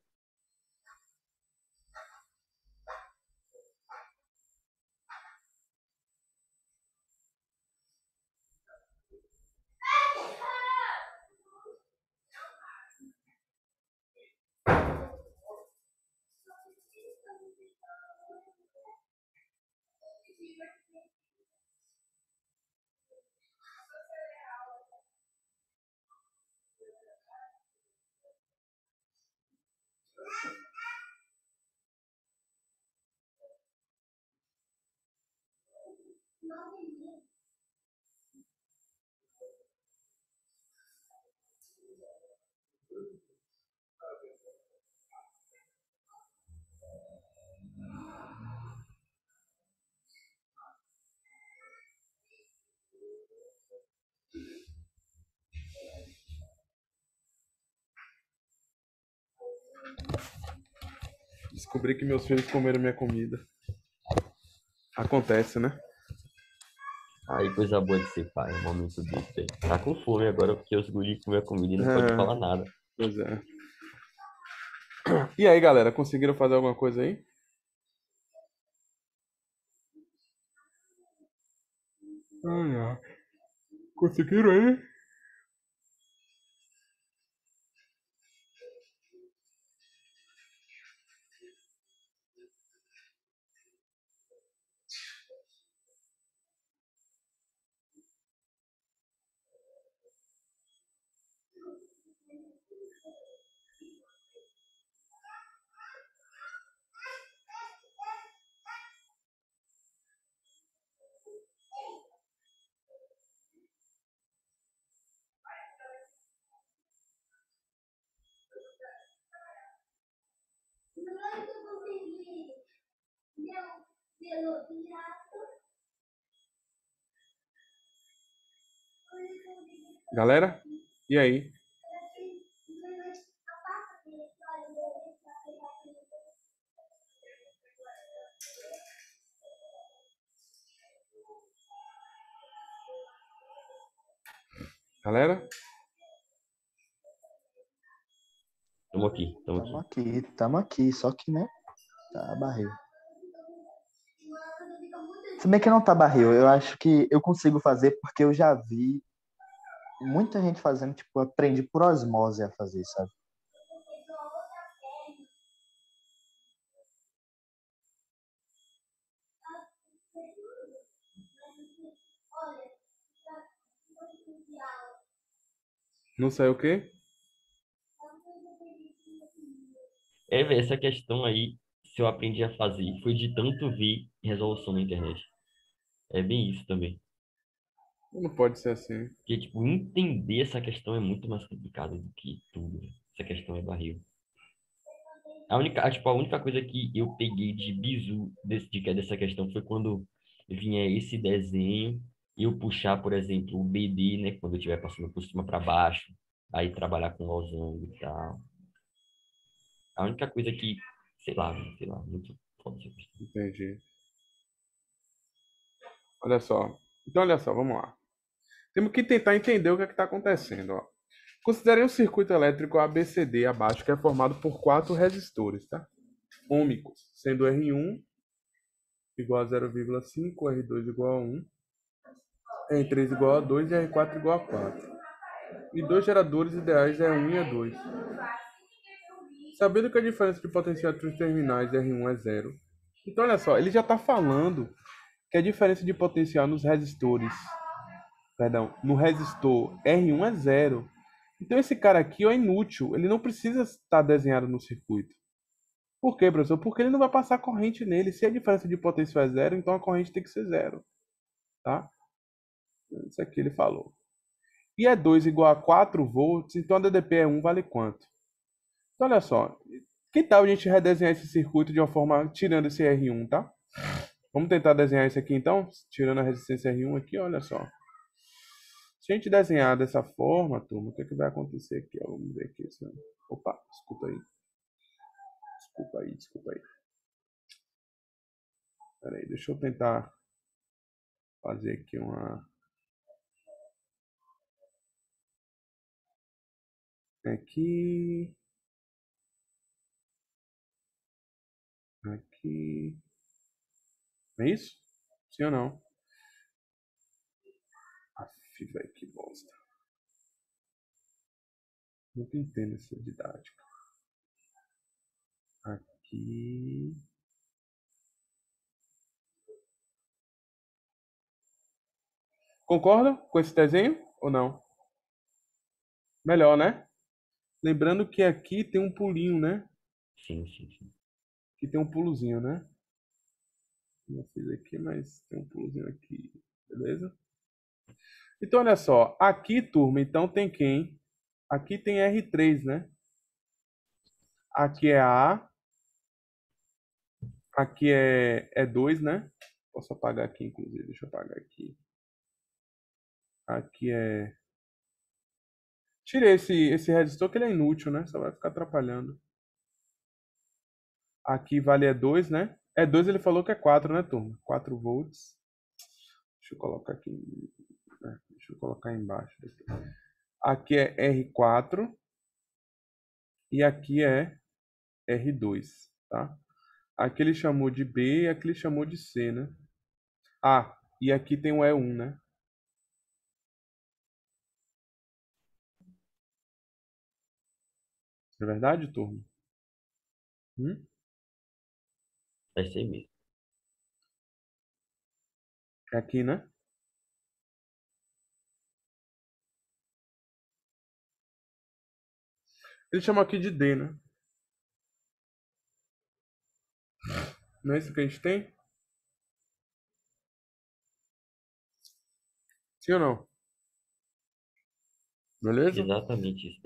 Descobri que meus filhos comeram minha comida. Acontece, né? Aí, coisa boa de ser pai, é um momento desse, velho. Tá com fome agora porque os guri comeu a comida e não pode falar nada. Pois é. E aí, galera, conseguiram fazer alguma coisa aí? Ai, conseguiram aí? Galera, e aí? Galera? Estamos aqui, estamos Tamo aqui. aqui, tamo aqui, só que, né, tá barril. Se bem que não tá barril, eu acho que eu consigo fazer porque eu já vi muita gente fazendo, tipo, eu aprendi por osmose a fazer, sabe? Não sei o quê? É, essa questão aí, se eu aprendi a fazer, foi de tanto ver resolução na internet. É bem isso também. Não pode ser assim. Porque, tipo, entender essa questão é muito mais complicado do que tudo. Essa questão é barril. A única coisa que eu peguei de bizu dessa questão foi quando vinha esse desenho e eu puxar, por exemplo, o BD, né? Quando eu estiver passando por cima para baixo, aí trabalhar com losango e tal. A única coisa que, sei lá, muito foda essa questão. Entendi. Olha só. Então, olha só, vamos lá. Temos que tentar entender o que é que está acontecendo, ó. Considerem um circuito elétrico ABCD abaixo, que é formado por 4 resistores, tá? Ômicos, sendo R1 igual a 0,5, R2 igual a 1, R3 igual a 2 e R4 igual a 4. E dois geradores ideais E1 e E2. Sabendo que a diferença de potencial entre os terminais R1 é zero. Então, olha só, ele já está falando que a diferença de potencial nos resistores, perdão, no resistor R1 é zero. Então esse cara aqui ó, é inútil, ele não precisa estar desenhado no circuito. Por quê, professor? Porque ele não vai passar corrente nele. Se a diferença de potencial é zero, então a corrente tem que ser zero, tá? Isso aqui ele falou. E é 2 igual a 4 volts, então a DDP é 1 vale quanto? Então olha só, que tal a gente redesenhar esse circuito de uma forma tirando esse R1, tá? Vamos tentar desenhar isso aqui então, tirando a resistência R1 aqui, olha só. Se a gente desenhar dessa forma, turma, o que é que vai acontecer aqui? Ó, vamos ver aqui. Opa, desculpa aí. Desculpa aí. Pera aí, deixa eu tentar fazer aqui uma... Aqui... Aqui... É isso? Sim ou não? Aff, velho, que bosta. Nunca entendo essa didática. Aqui... Concorda com esse desenho ou não? Melhor, né? Lembrando que aqui tem um pulinho, né? Sim, sim, sim. Aqui tem um pulozinho, né? Não fiz aqui, mas tem um pulozinho aqui. Beleza? Então, olha só. Aqui, turma, então tem quem? Aqui tem R3, né? Aqui é A. Aqui é 2, né? Posso apagar aqui, inclusive. Deixa eu apagar aqui. Aqui é... Tirei esse resistor que ele é inútil, né? Só vai ficar atrapalhando. Aqui vale E2, né? E2 ele falou que é 4, né, turma? 4 volts. Deixa eu colocar aqui. Né? Deixa eu colocar embaixo. Aqui é R4. E aqui é R2, tá? Aqui ele chamou de B e aqui ele chamou de C, né? Ah, e aqui tem um E1, né? É verdade, turma? Hum? Vai ser mesmo. É aqui, né? Ele chamou aqui de D, né? Não é isso que a gente tem? Sim ou não? Beleza? Exatamente isso.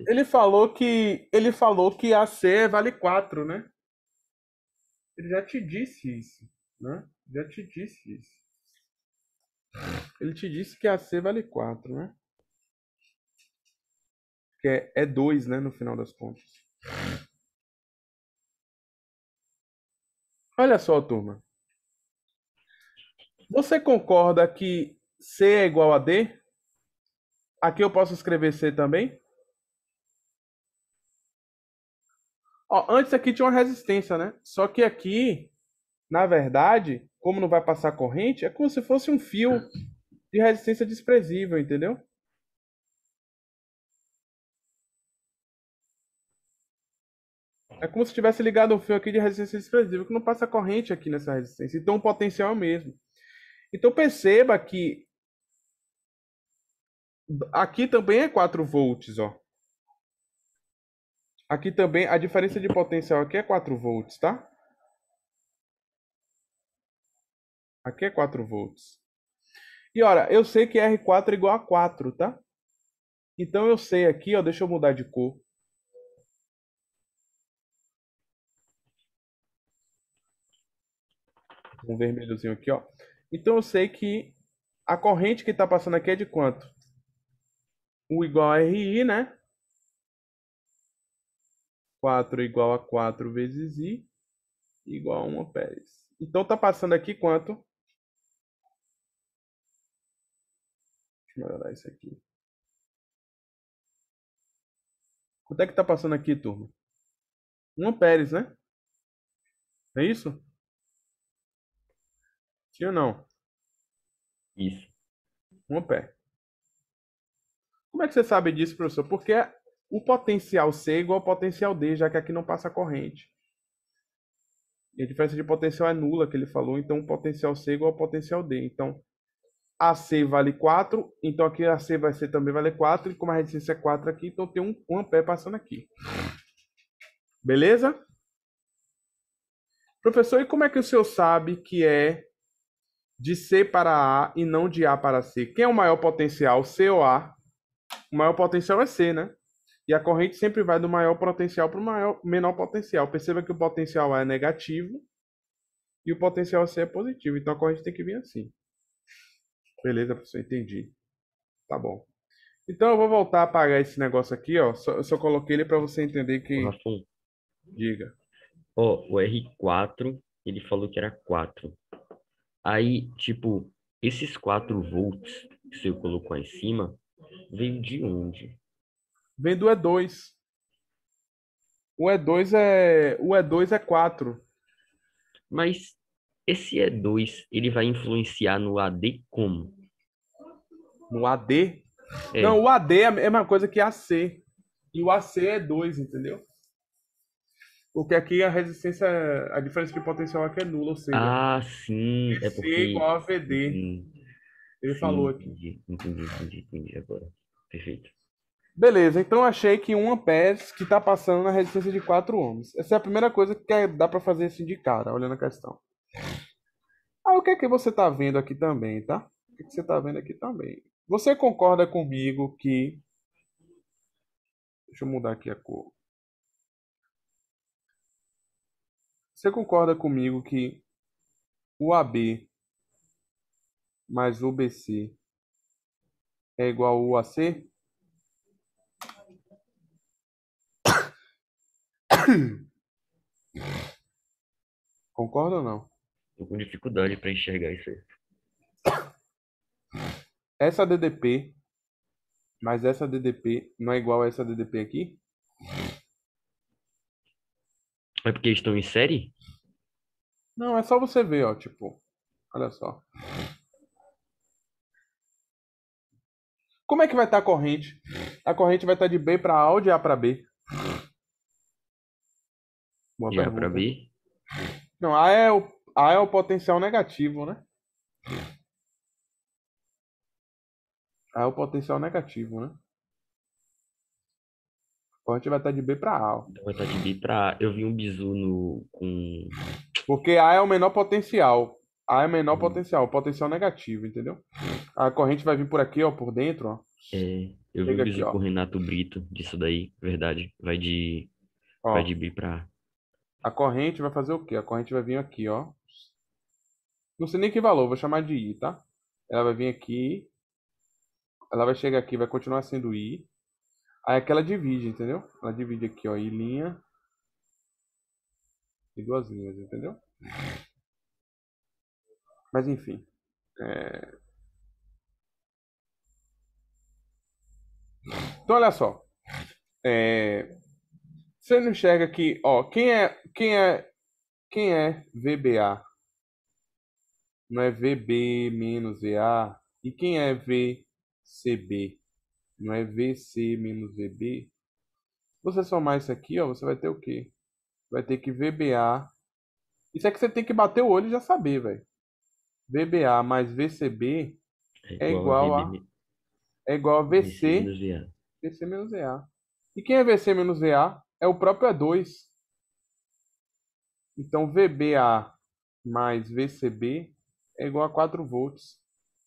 Ele falou que AC vale 4, né? Ele já te disse isso, né? Já te disse isso. Ele te disse que AC vale 4, né? Que é 2, né, no final das contas. Olha só, turma. Você concorda que C é igual a D? Aqui eu posso escrever C também? Ó, antes aqui tinha uma resistência, né? Só que aqui, na verdade, como não vai passar corrente, é como se fosse um fio de resistência desprezível, entendeu? É como se tivesse ligado um fio aqui de resistência desprezível, que não passa corrente aqui nessa resistência. Então o potencial é o mesmo. Então perceba que aqui também é 4 volts, ó. Aqui também, a diferença de potencial aqui é 4 volts, tá? Aqui é 4 volts. E olha, eu sei que R4 é igual a 4, tá? Então eu sei aqui, ó, deixa eu mudar de cor. Um vermelhozinho aqui, ó. Então eu sei que a corrente que está passando aqui é de quanto? U igual a RI, né? 4 igual a 4 vezes I, igual a 1 amperes. Então tá passando aqui quanto? Deixa eu melhorar isso aqui. Quanto é que tá passando aqui, turma? 1 amperes, né? É isso? Sim ou não? Isso. 1 ampere. Como é que você sabe disso, professor? Porque o potencial C é igual ao potencial D, já que aqui não passa corrente. E a diferença de potencial é nula, que ele falou. Então, o potencial C é igual ao potencial D. Então, AC vale 4. Então, aqui AC vai ser também vale 4. E como a resistência é 4 aqui, então tem 1 ampere passando aqui. Beleza? Professor, e como é que o senhor sabe que é de C para A e não de A para C? Quem é o maior potencial, C ou A? O maior potencial é C, né? E a corrente sempre vai do maior potencial para o menor potencial. Perceba que o potencial A é negativo e o potencial C é positivo. Então a corrente tem que vir assim. Beleza, professor, entendi. Tá bom. Então eu vou voltar a apagar esse negócio aqui, ó. Eu só coloquei ele para você entender Ô, que. Rafão, Diga. ó, o R4, ele falou que era 4. Aí, tipo, esses 4 volts que você colocou aí em cima, veio de onde? Vem do E2. O E2 é 4. Mas esse E2, ele vai influenciar no AD como? No AD? Não, É. o AD é a mesma coisa que AC. E o AC é 2, entendeu? Porque aqui a resistência, a diferença de potencial aqui é nula, ou seja, Ah, sim, é VC porque. igual a VD. Sim, Ele sim, falou aqui. entendi agora. Perfeito. Beleza, então eu achei que 1 ampere que está passando na resistência de 4 ohms. Essa é a primeira coisa que dá para fazer assim de cara, olhando a questão. Aí o que é que você está vendo aqui também, tá? O que é que você está vendo aqui também? Você concorda comigo que. Deixa eu mudar aqui a cor. Você concorda comigo que o AB mais o BC é igual ao AC? Concorda ou não? Tô com dificuldade para enxergar isso aí. Essa DDP mais essa DDP não é igual a essa DDP aqui? É porque eles estão em série? Não, é só você ver, ó, tipo, olha só. Como é que vai estar a corrente? A corrente vai estar de B para A ou de A para B? Boa Já para pergunta. B? Não, A é o potencial negativo, né? A é o potencial negativo, né? A corrente vai estar de B para A, ó. Então vai estar de B para A. Eu vi um bizu no, com. Porque A é o menor potencial. A é o menor potencial, potencial negativo, entendeu? A corrente vai vir por aqui, ó, por dentro, ó. Eu vi um Chega aqui, bizu com ó. o Renato Brito disso daí, verdade. Vai Ó, de B para A. a corrente vai fazer o quê? A corrente vai vir aqui, ó. Não sei nem que valor, vou chamar de I, tá? Ela vai vir aqui, ela vai chegar aqui, vai continuar sendo I. Aí aqui ela divide, entendeu? Ela divide aqui, ó, I linha e duas linhas, entendeu? Mas enfim. Então olha só. Você não enxerga que, ó, quem é VBA? Não é VB menos VA? E quem é VCB? Não é VC menos VB? Você somar isso aqui, ó, você vai ter o quê? Vai ter que VBA. Isso é que você tem que bater o olho e já saber, velho. VBA mais VCB É é igual a igual VB, a é igual a VC VC, menos VA. VC menos VA. E quem é VC menos VA? É o próprio E2. Então VBA mais VCB é igual a 4 volts.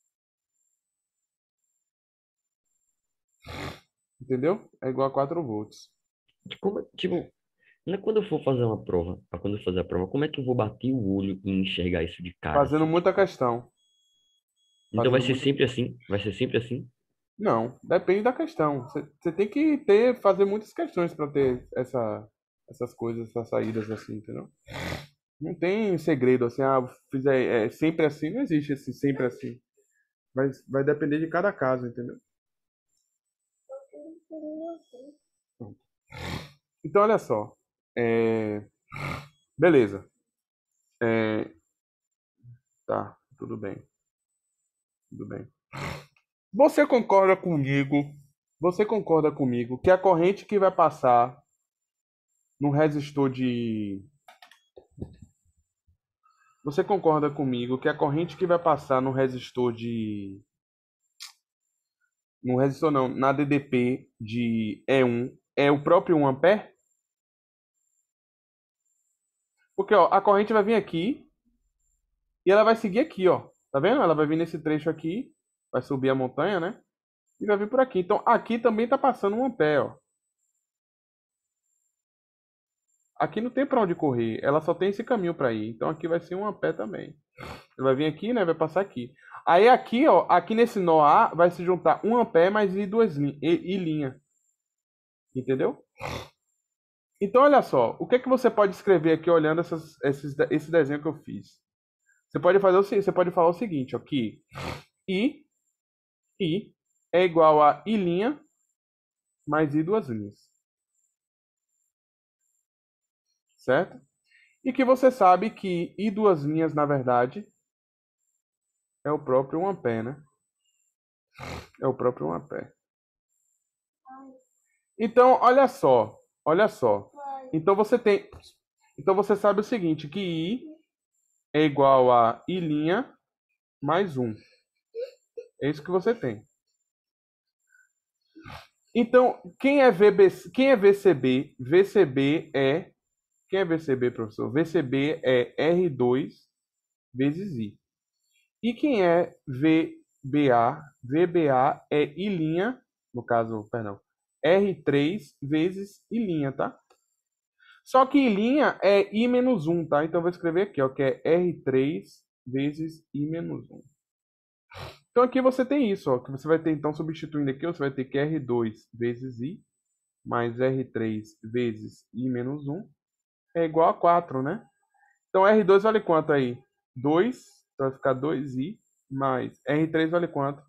Entendeu? É igual a 4 volts. Tipo, não é quando eu for fazer uma prova, para quando eu fazer a prova, como é que eu vou bater o olho e enxergar isso de cara, Fazendo assim? muita questão. Então vai Fazendo ser muita. sempre assim? Vai ser sempre assim? Não, depende da questão. Você tem que fazer muitas questões para ter essas coisas, essas saídas assim, entendeu? Não tem segredo assim, fizer sempre assim, não existe esse sempre assim. Vai depender de cada caso, entendeu? Então, olha só. É, Beleza. É, Tá, tudo bem. Tudo bem. Você concorda comigo? Você concorda comigo que a corrente que vai passar no resistor de. Você concorda comigo que a corrente que vai passar no resistor de. No resistor não, na DDP de E1 é o próprio 1 ampere? Porque ó, a corrente vai vir aqui e ela vai seguir aqui, ó. Tá vendo? Ela vai vir nesse trecho aqui, vai subir a montanha, né? E vai vir por aqui. Então aqui também tá passando 1 ampere, ó. Aqui não tem para onde correr, ela só tem esse caminho para ir. Então aqui vai ser 1 ampere também. Ele vai vir aqui, né? Vai passar aqui. Aí aqui, ó, aqui nesse nó A vai se juntar 1 ampere mais I duas linha. Entendeu? Então olha só, o que é que você pode escrever aqui olhando esse desenho que eu fiz? Você pode fazer você pode falar o seguinte, ó, que I é igual a I' mais I duas linhas. Certo? E que você sabe que I duas linhas, na verdade, é o próprio 1 ampere, né? É o próprio 1 ampere. Então, olha só. Olha só. Então você sabe o seguinte, que I é igual a I' mais 1. É isso que você tem. Então, quem é VCB? Quem é VCB, professor? VCB é R2 vezes I. E quem é VBA? VBA é I', no caso, perdão, R3 vezes I', tá? Só que I' é I menos 1, tá? Então eu vou escrever aqui, ó, que é R3 vezes I menos 1. Então aqui você tem isso, ó, que você vai ter, então, substituindo aqui, você vai ter que R2 vezes I mais R3 vezes I menos 1 é igual a 4, né? Então R2 vale quanto aí? 2, então vai ficar 2I mais R3 vale quanto?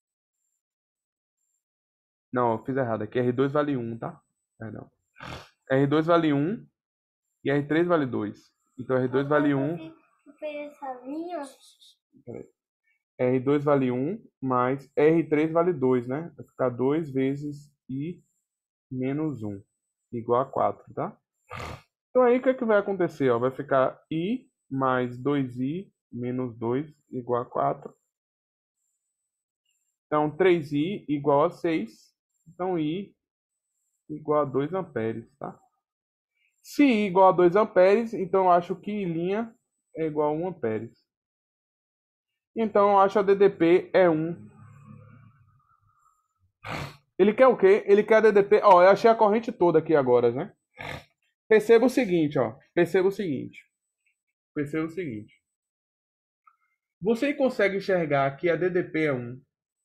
Não, eu fiz errado aqui, R2 vale 1, tá? Perdão. R2 vale 1 e R3 vale 2. Então R2 vale 1. R2 vale 1 mais R3 vale 2, né? Vai ficar 2 vezes I menos 1 igual a 4, tá? Então aí o que é que vai acontecer? Ó? Vai ficar I mais 2I menos 2 igual a 4. Então 3I igual a 6. Então I igual a 2 amperes, tá? Se I igual a 2 amperes, então eu acho que I' é igual a 1 amperes. Então eu acho a DDP é 1. Ele quer o quê? Ele quer a DDP. Ó, eu achei a corrente toda aqui agora, né? Perceba o seguinte, ó. Perceba o seguinte. Você consegue enxergar que a DDP é 1,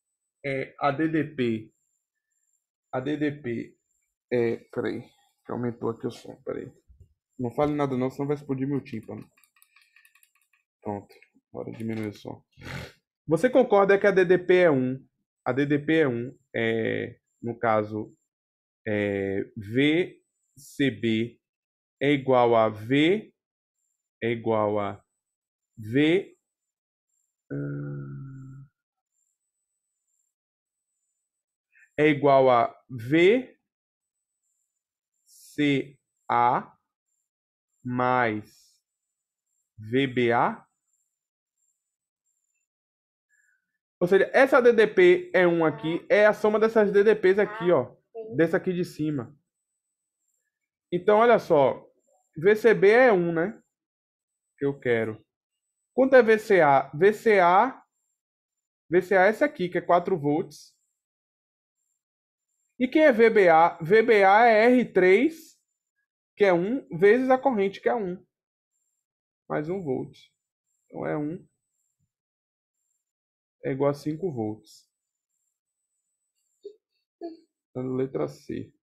a DDP peraí, que aumentou aqui o som, peraí. Não fale nada não, senão vai explodir meu tímpano. Pronto, bora diminuir o som. Você concorda que a DDP é 1? A DDP é 1, no caso, VCB é igual a V, é igual a V, é igual a VCA mais VBA? Ou seja, essa DDP é 1 aqui, é a soma dessas DDPs aqui, ó. Desse aqui de cima. Então, olha só. VCB é 1, né? Que eu quero. Quanto é VCA? VCA é esse aqui, que é 4 volts. E quem é VBA? VBA é R3, que é 1, vezes a corrente, que é 1. Mais 1 volt. Então, é 1 é igual a 5 volts. Dando letra C.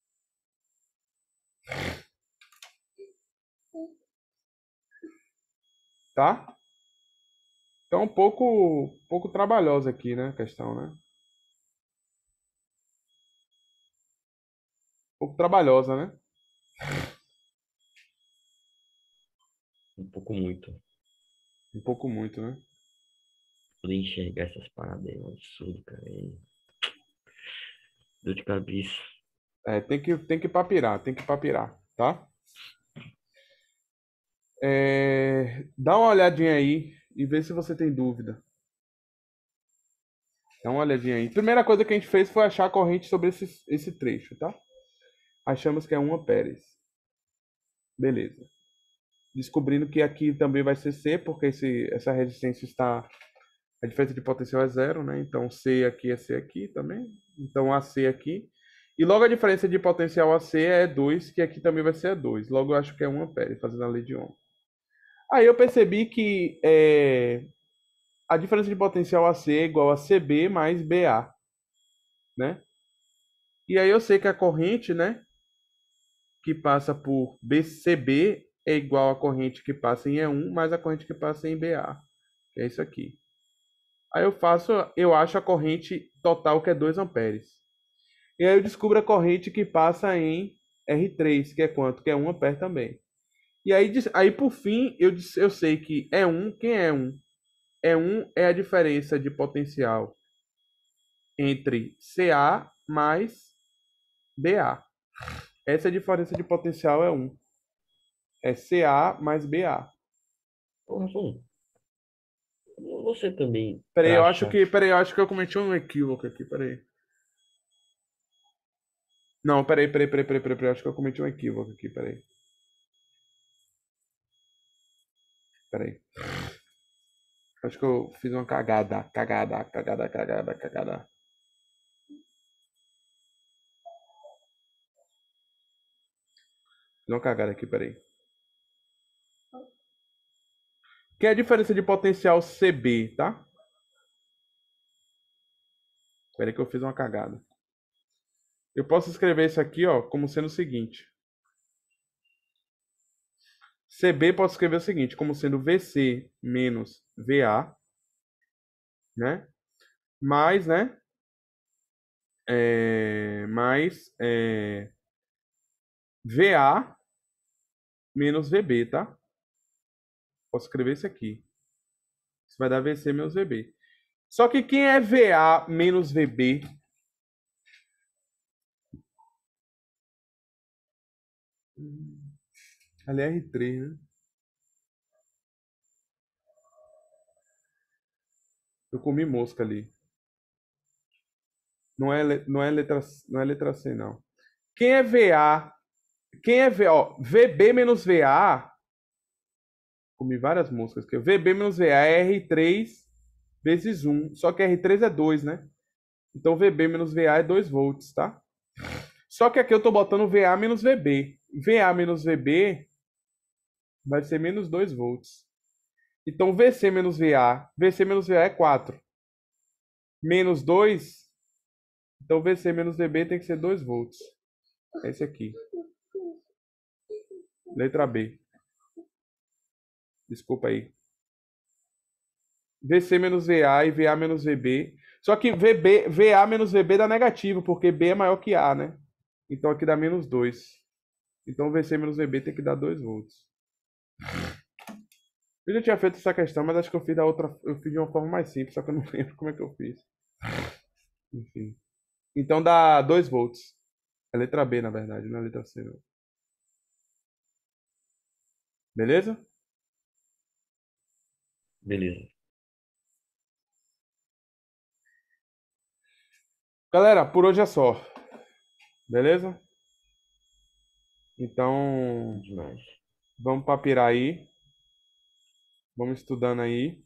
Tá? Então, um pouco trabalhosa aqui, né? A questão, né? Um pouco trabalhosa, né? Um pouco muito. Um pouco muito, né? Poder enxergar essas paradas aí, é um absurdo, cara. Dor de cabeça. Tem que papirar, tá? Dá uma olhadinha aí e vê se você tem dúvida. Dá uma olhadinha aí. Primeira coisa que a gente fez foi achar a corrente sobre esse trecho, tá? Achamos que é 1 amperes. Beleza. Descobrindo que aqui também vai ser C, porque essa resistência está... A diferença de potencial é 0, né? Então C aqui é C aqui também. Então AC aqui. E logo a diferença de potencial AC é 2, que aqui também vai ser 2. Logo eu acho que é 1 ampere, fazendo a lei de Ohm. Aí eu percebi que a diferença de potencial AC é igual a CB mais BA, né? E aí eu sei que a corrente, né, que passa por BCB é igual à corrente que passa em E1 mais a corrente que passa em BA, que é isso aqui. Aí eu acho a corrente total que é 2 amperes. E aí eu descubro a corrente que passa em R3, que é quanto? Que é 1 ampere também. E aí por fim, eu sei que E1, quem é 1? E1 é a diferença de potencial entre CA mais BA. Essa é a diferença de potencial é 1. É CA mais BA. Ô, Rafa, você também Peraí, acha... eu acho que eu cometi um equívoco aqui, peraí. Não, peraí, acho que eu cometi um equívoco aqui, peraí. Peraí. Acho que eu fiz uma cagada. Fiz uma cagada aqui, peraí. Que é a diferença de potencial CB, tá? Peraí que eu fiz uma cagada. Eu posso escrever isso aqui, ó, como sendo o seguinte. CB posso escrever o seguinte, como sendo VC menos VA, né? Mais, né? Mais VA menos VB, tá? Posso escrever isso aqui. Isso vai dar VC menos VB. Só que quem é VA menos VB? Ali é R3, né? Eu comi mosca ali. Não é letra C, não. Quem é VA? Quem é VA? Ó, VB menos VA. Comi várias moscas aqui. VB menos VA é R3 vezes 1. Só que R3 é 2, né? Então VB menos VA é 2 volts, tá? Só que aqui eu tô botando VA menos VB. VA menos VB vai ser menos 2 volts. Então, VC menos VA. VC menos VA é 4. Menos 2. Então, VC menos VB tem que ser 2 volts. É esse aqui. Letra B. Desculpa aí. VC menos VA e VA menos VB. Só que VA menos VB dá negativo, porque B é maior que A, né? Então aqui dá menos 2. Então VC menos VB tem que dar 2 volts. Eu já tinha feito essa questão, mas acho que eu fiz eu fiz de uma forma mais simples, só que eu não lembro como é que eu fiz. Enfim. Então dá 2 volts. É letra B, na verdade, não é letra C, não. Beleza? Beleza. Galera, por hoje é só. Beleza? Então, Demais. vamos pra Piraí. Vamos estudando aí.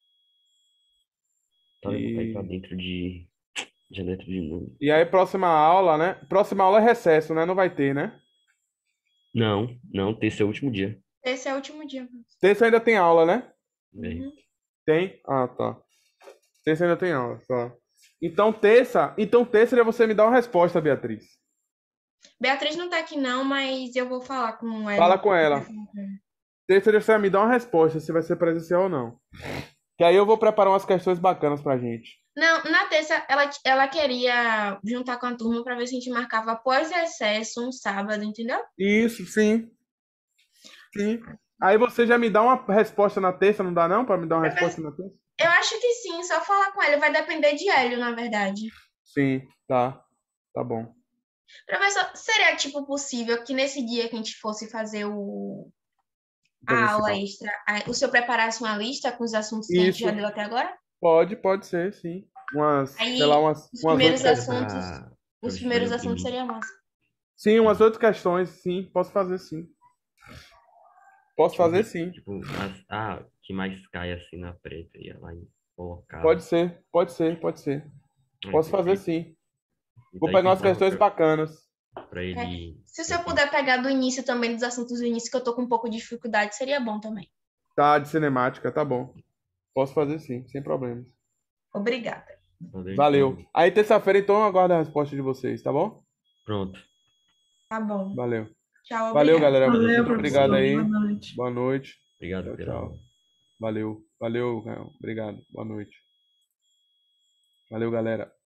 Tá aí E, pra dentro de dentro de novo. e aí, próxima aula, né? Próxima aula é recesso, né? Não vai ter, né? Não, terça é o último dia. Esse é o último dia. Terça ainda tem aula, né? Bem, Uhum. Tem? Ah, tá. Terça ainda tem aula, tá. Então, terça é você me dar uma resposta, Beatriz. Beatriz não tá aqui não, mas eu vou falar com ela. Fala com ela. Terça você vai me dar uma resposta se vai ser presencial ou não. Que aí eu vou preparar umas questões bacanas pra gente. Não, na terça ela queria juntar com a turma para ver se a gente marcava após recesso um sábado, entendeu? Isso, sim. Sim. Aí você já me dá uma resposta na terça, não dá não? Pra me dar uma resposta na terça? Eu acho que sim, só falar com ele. Vai depender de Hélio, na verdade. Sim, tá. Tá bom. Professor, seria tipo possível que nesse dia que a gente fosse fazer a aula Presencial. extra, o senhor preparasse uma lista com os assuntos que a gente Isso. já deu até agora? Pode ser, sim. Aí, Sei lá, umas os primeiros 8 questões. assuntos, pra os eu primeiros escolher o assuntos primeiro. seria massa. Sim, umas 8 questões, sim. Posso fazer, sim. Posso fazer, sim. Tipo, que mais cai assim na preta e ela colocar. Pode ser. Posso fazer, sim. Vou Daí pegar umas tentava questões bacanas. pra ele. Se o senhor puder pegar do início também, dos assuntos do início, que eu tô com um pouco de dificuldade, seria bom também. Tá, de cinemática, tá bom. Posso fazer, sim, sem problemas. Obrigada. Valeu. Aí, terça-feira, então, eu aguardo a resposta de vocês, tá bom? Pronto. Tá bom. Valeu. Tchau, Valeu, obrigada. galera. Valeu, Muito obrigado professor. aí. Boa noite. Boa noite. Obrigado Tchau, pela tchau. aula. Valeu, Gael. Obrigado. Boa noite. Valeu, galera.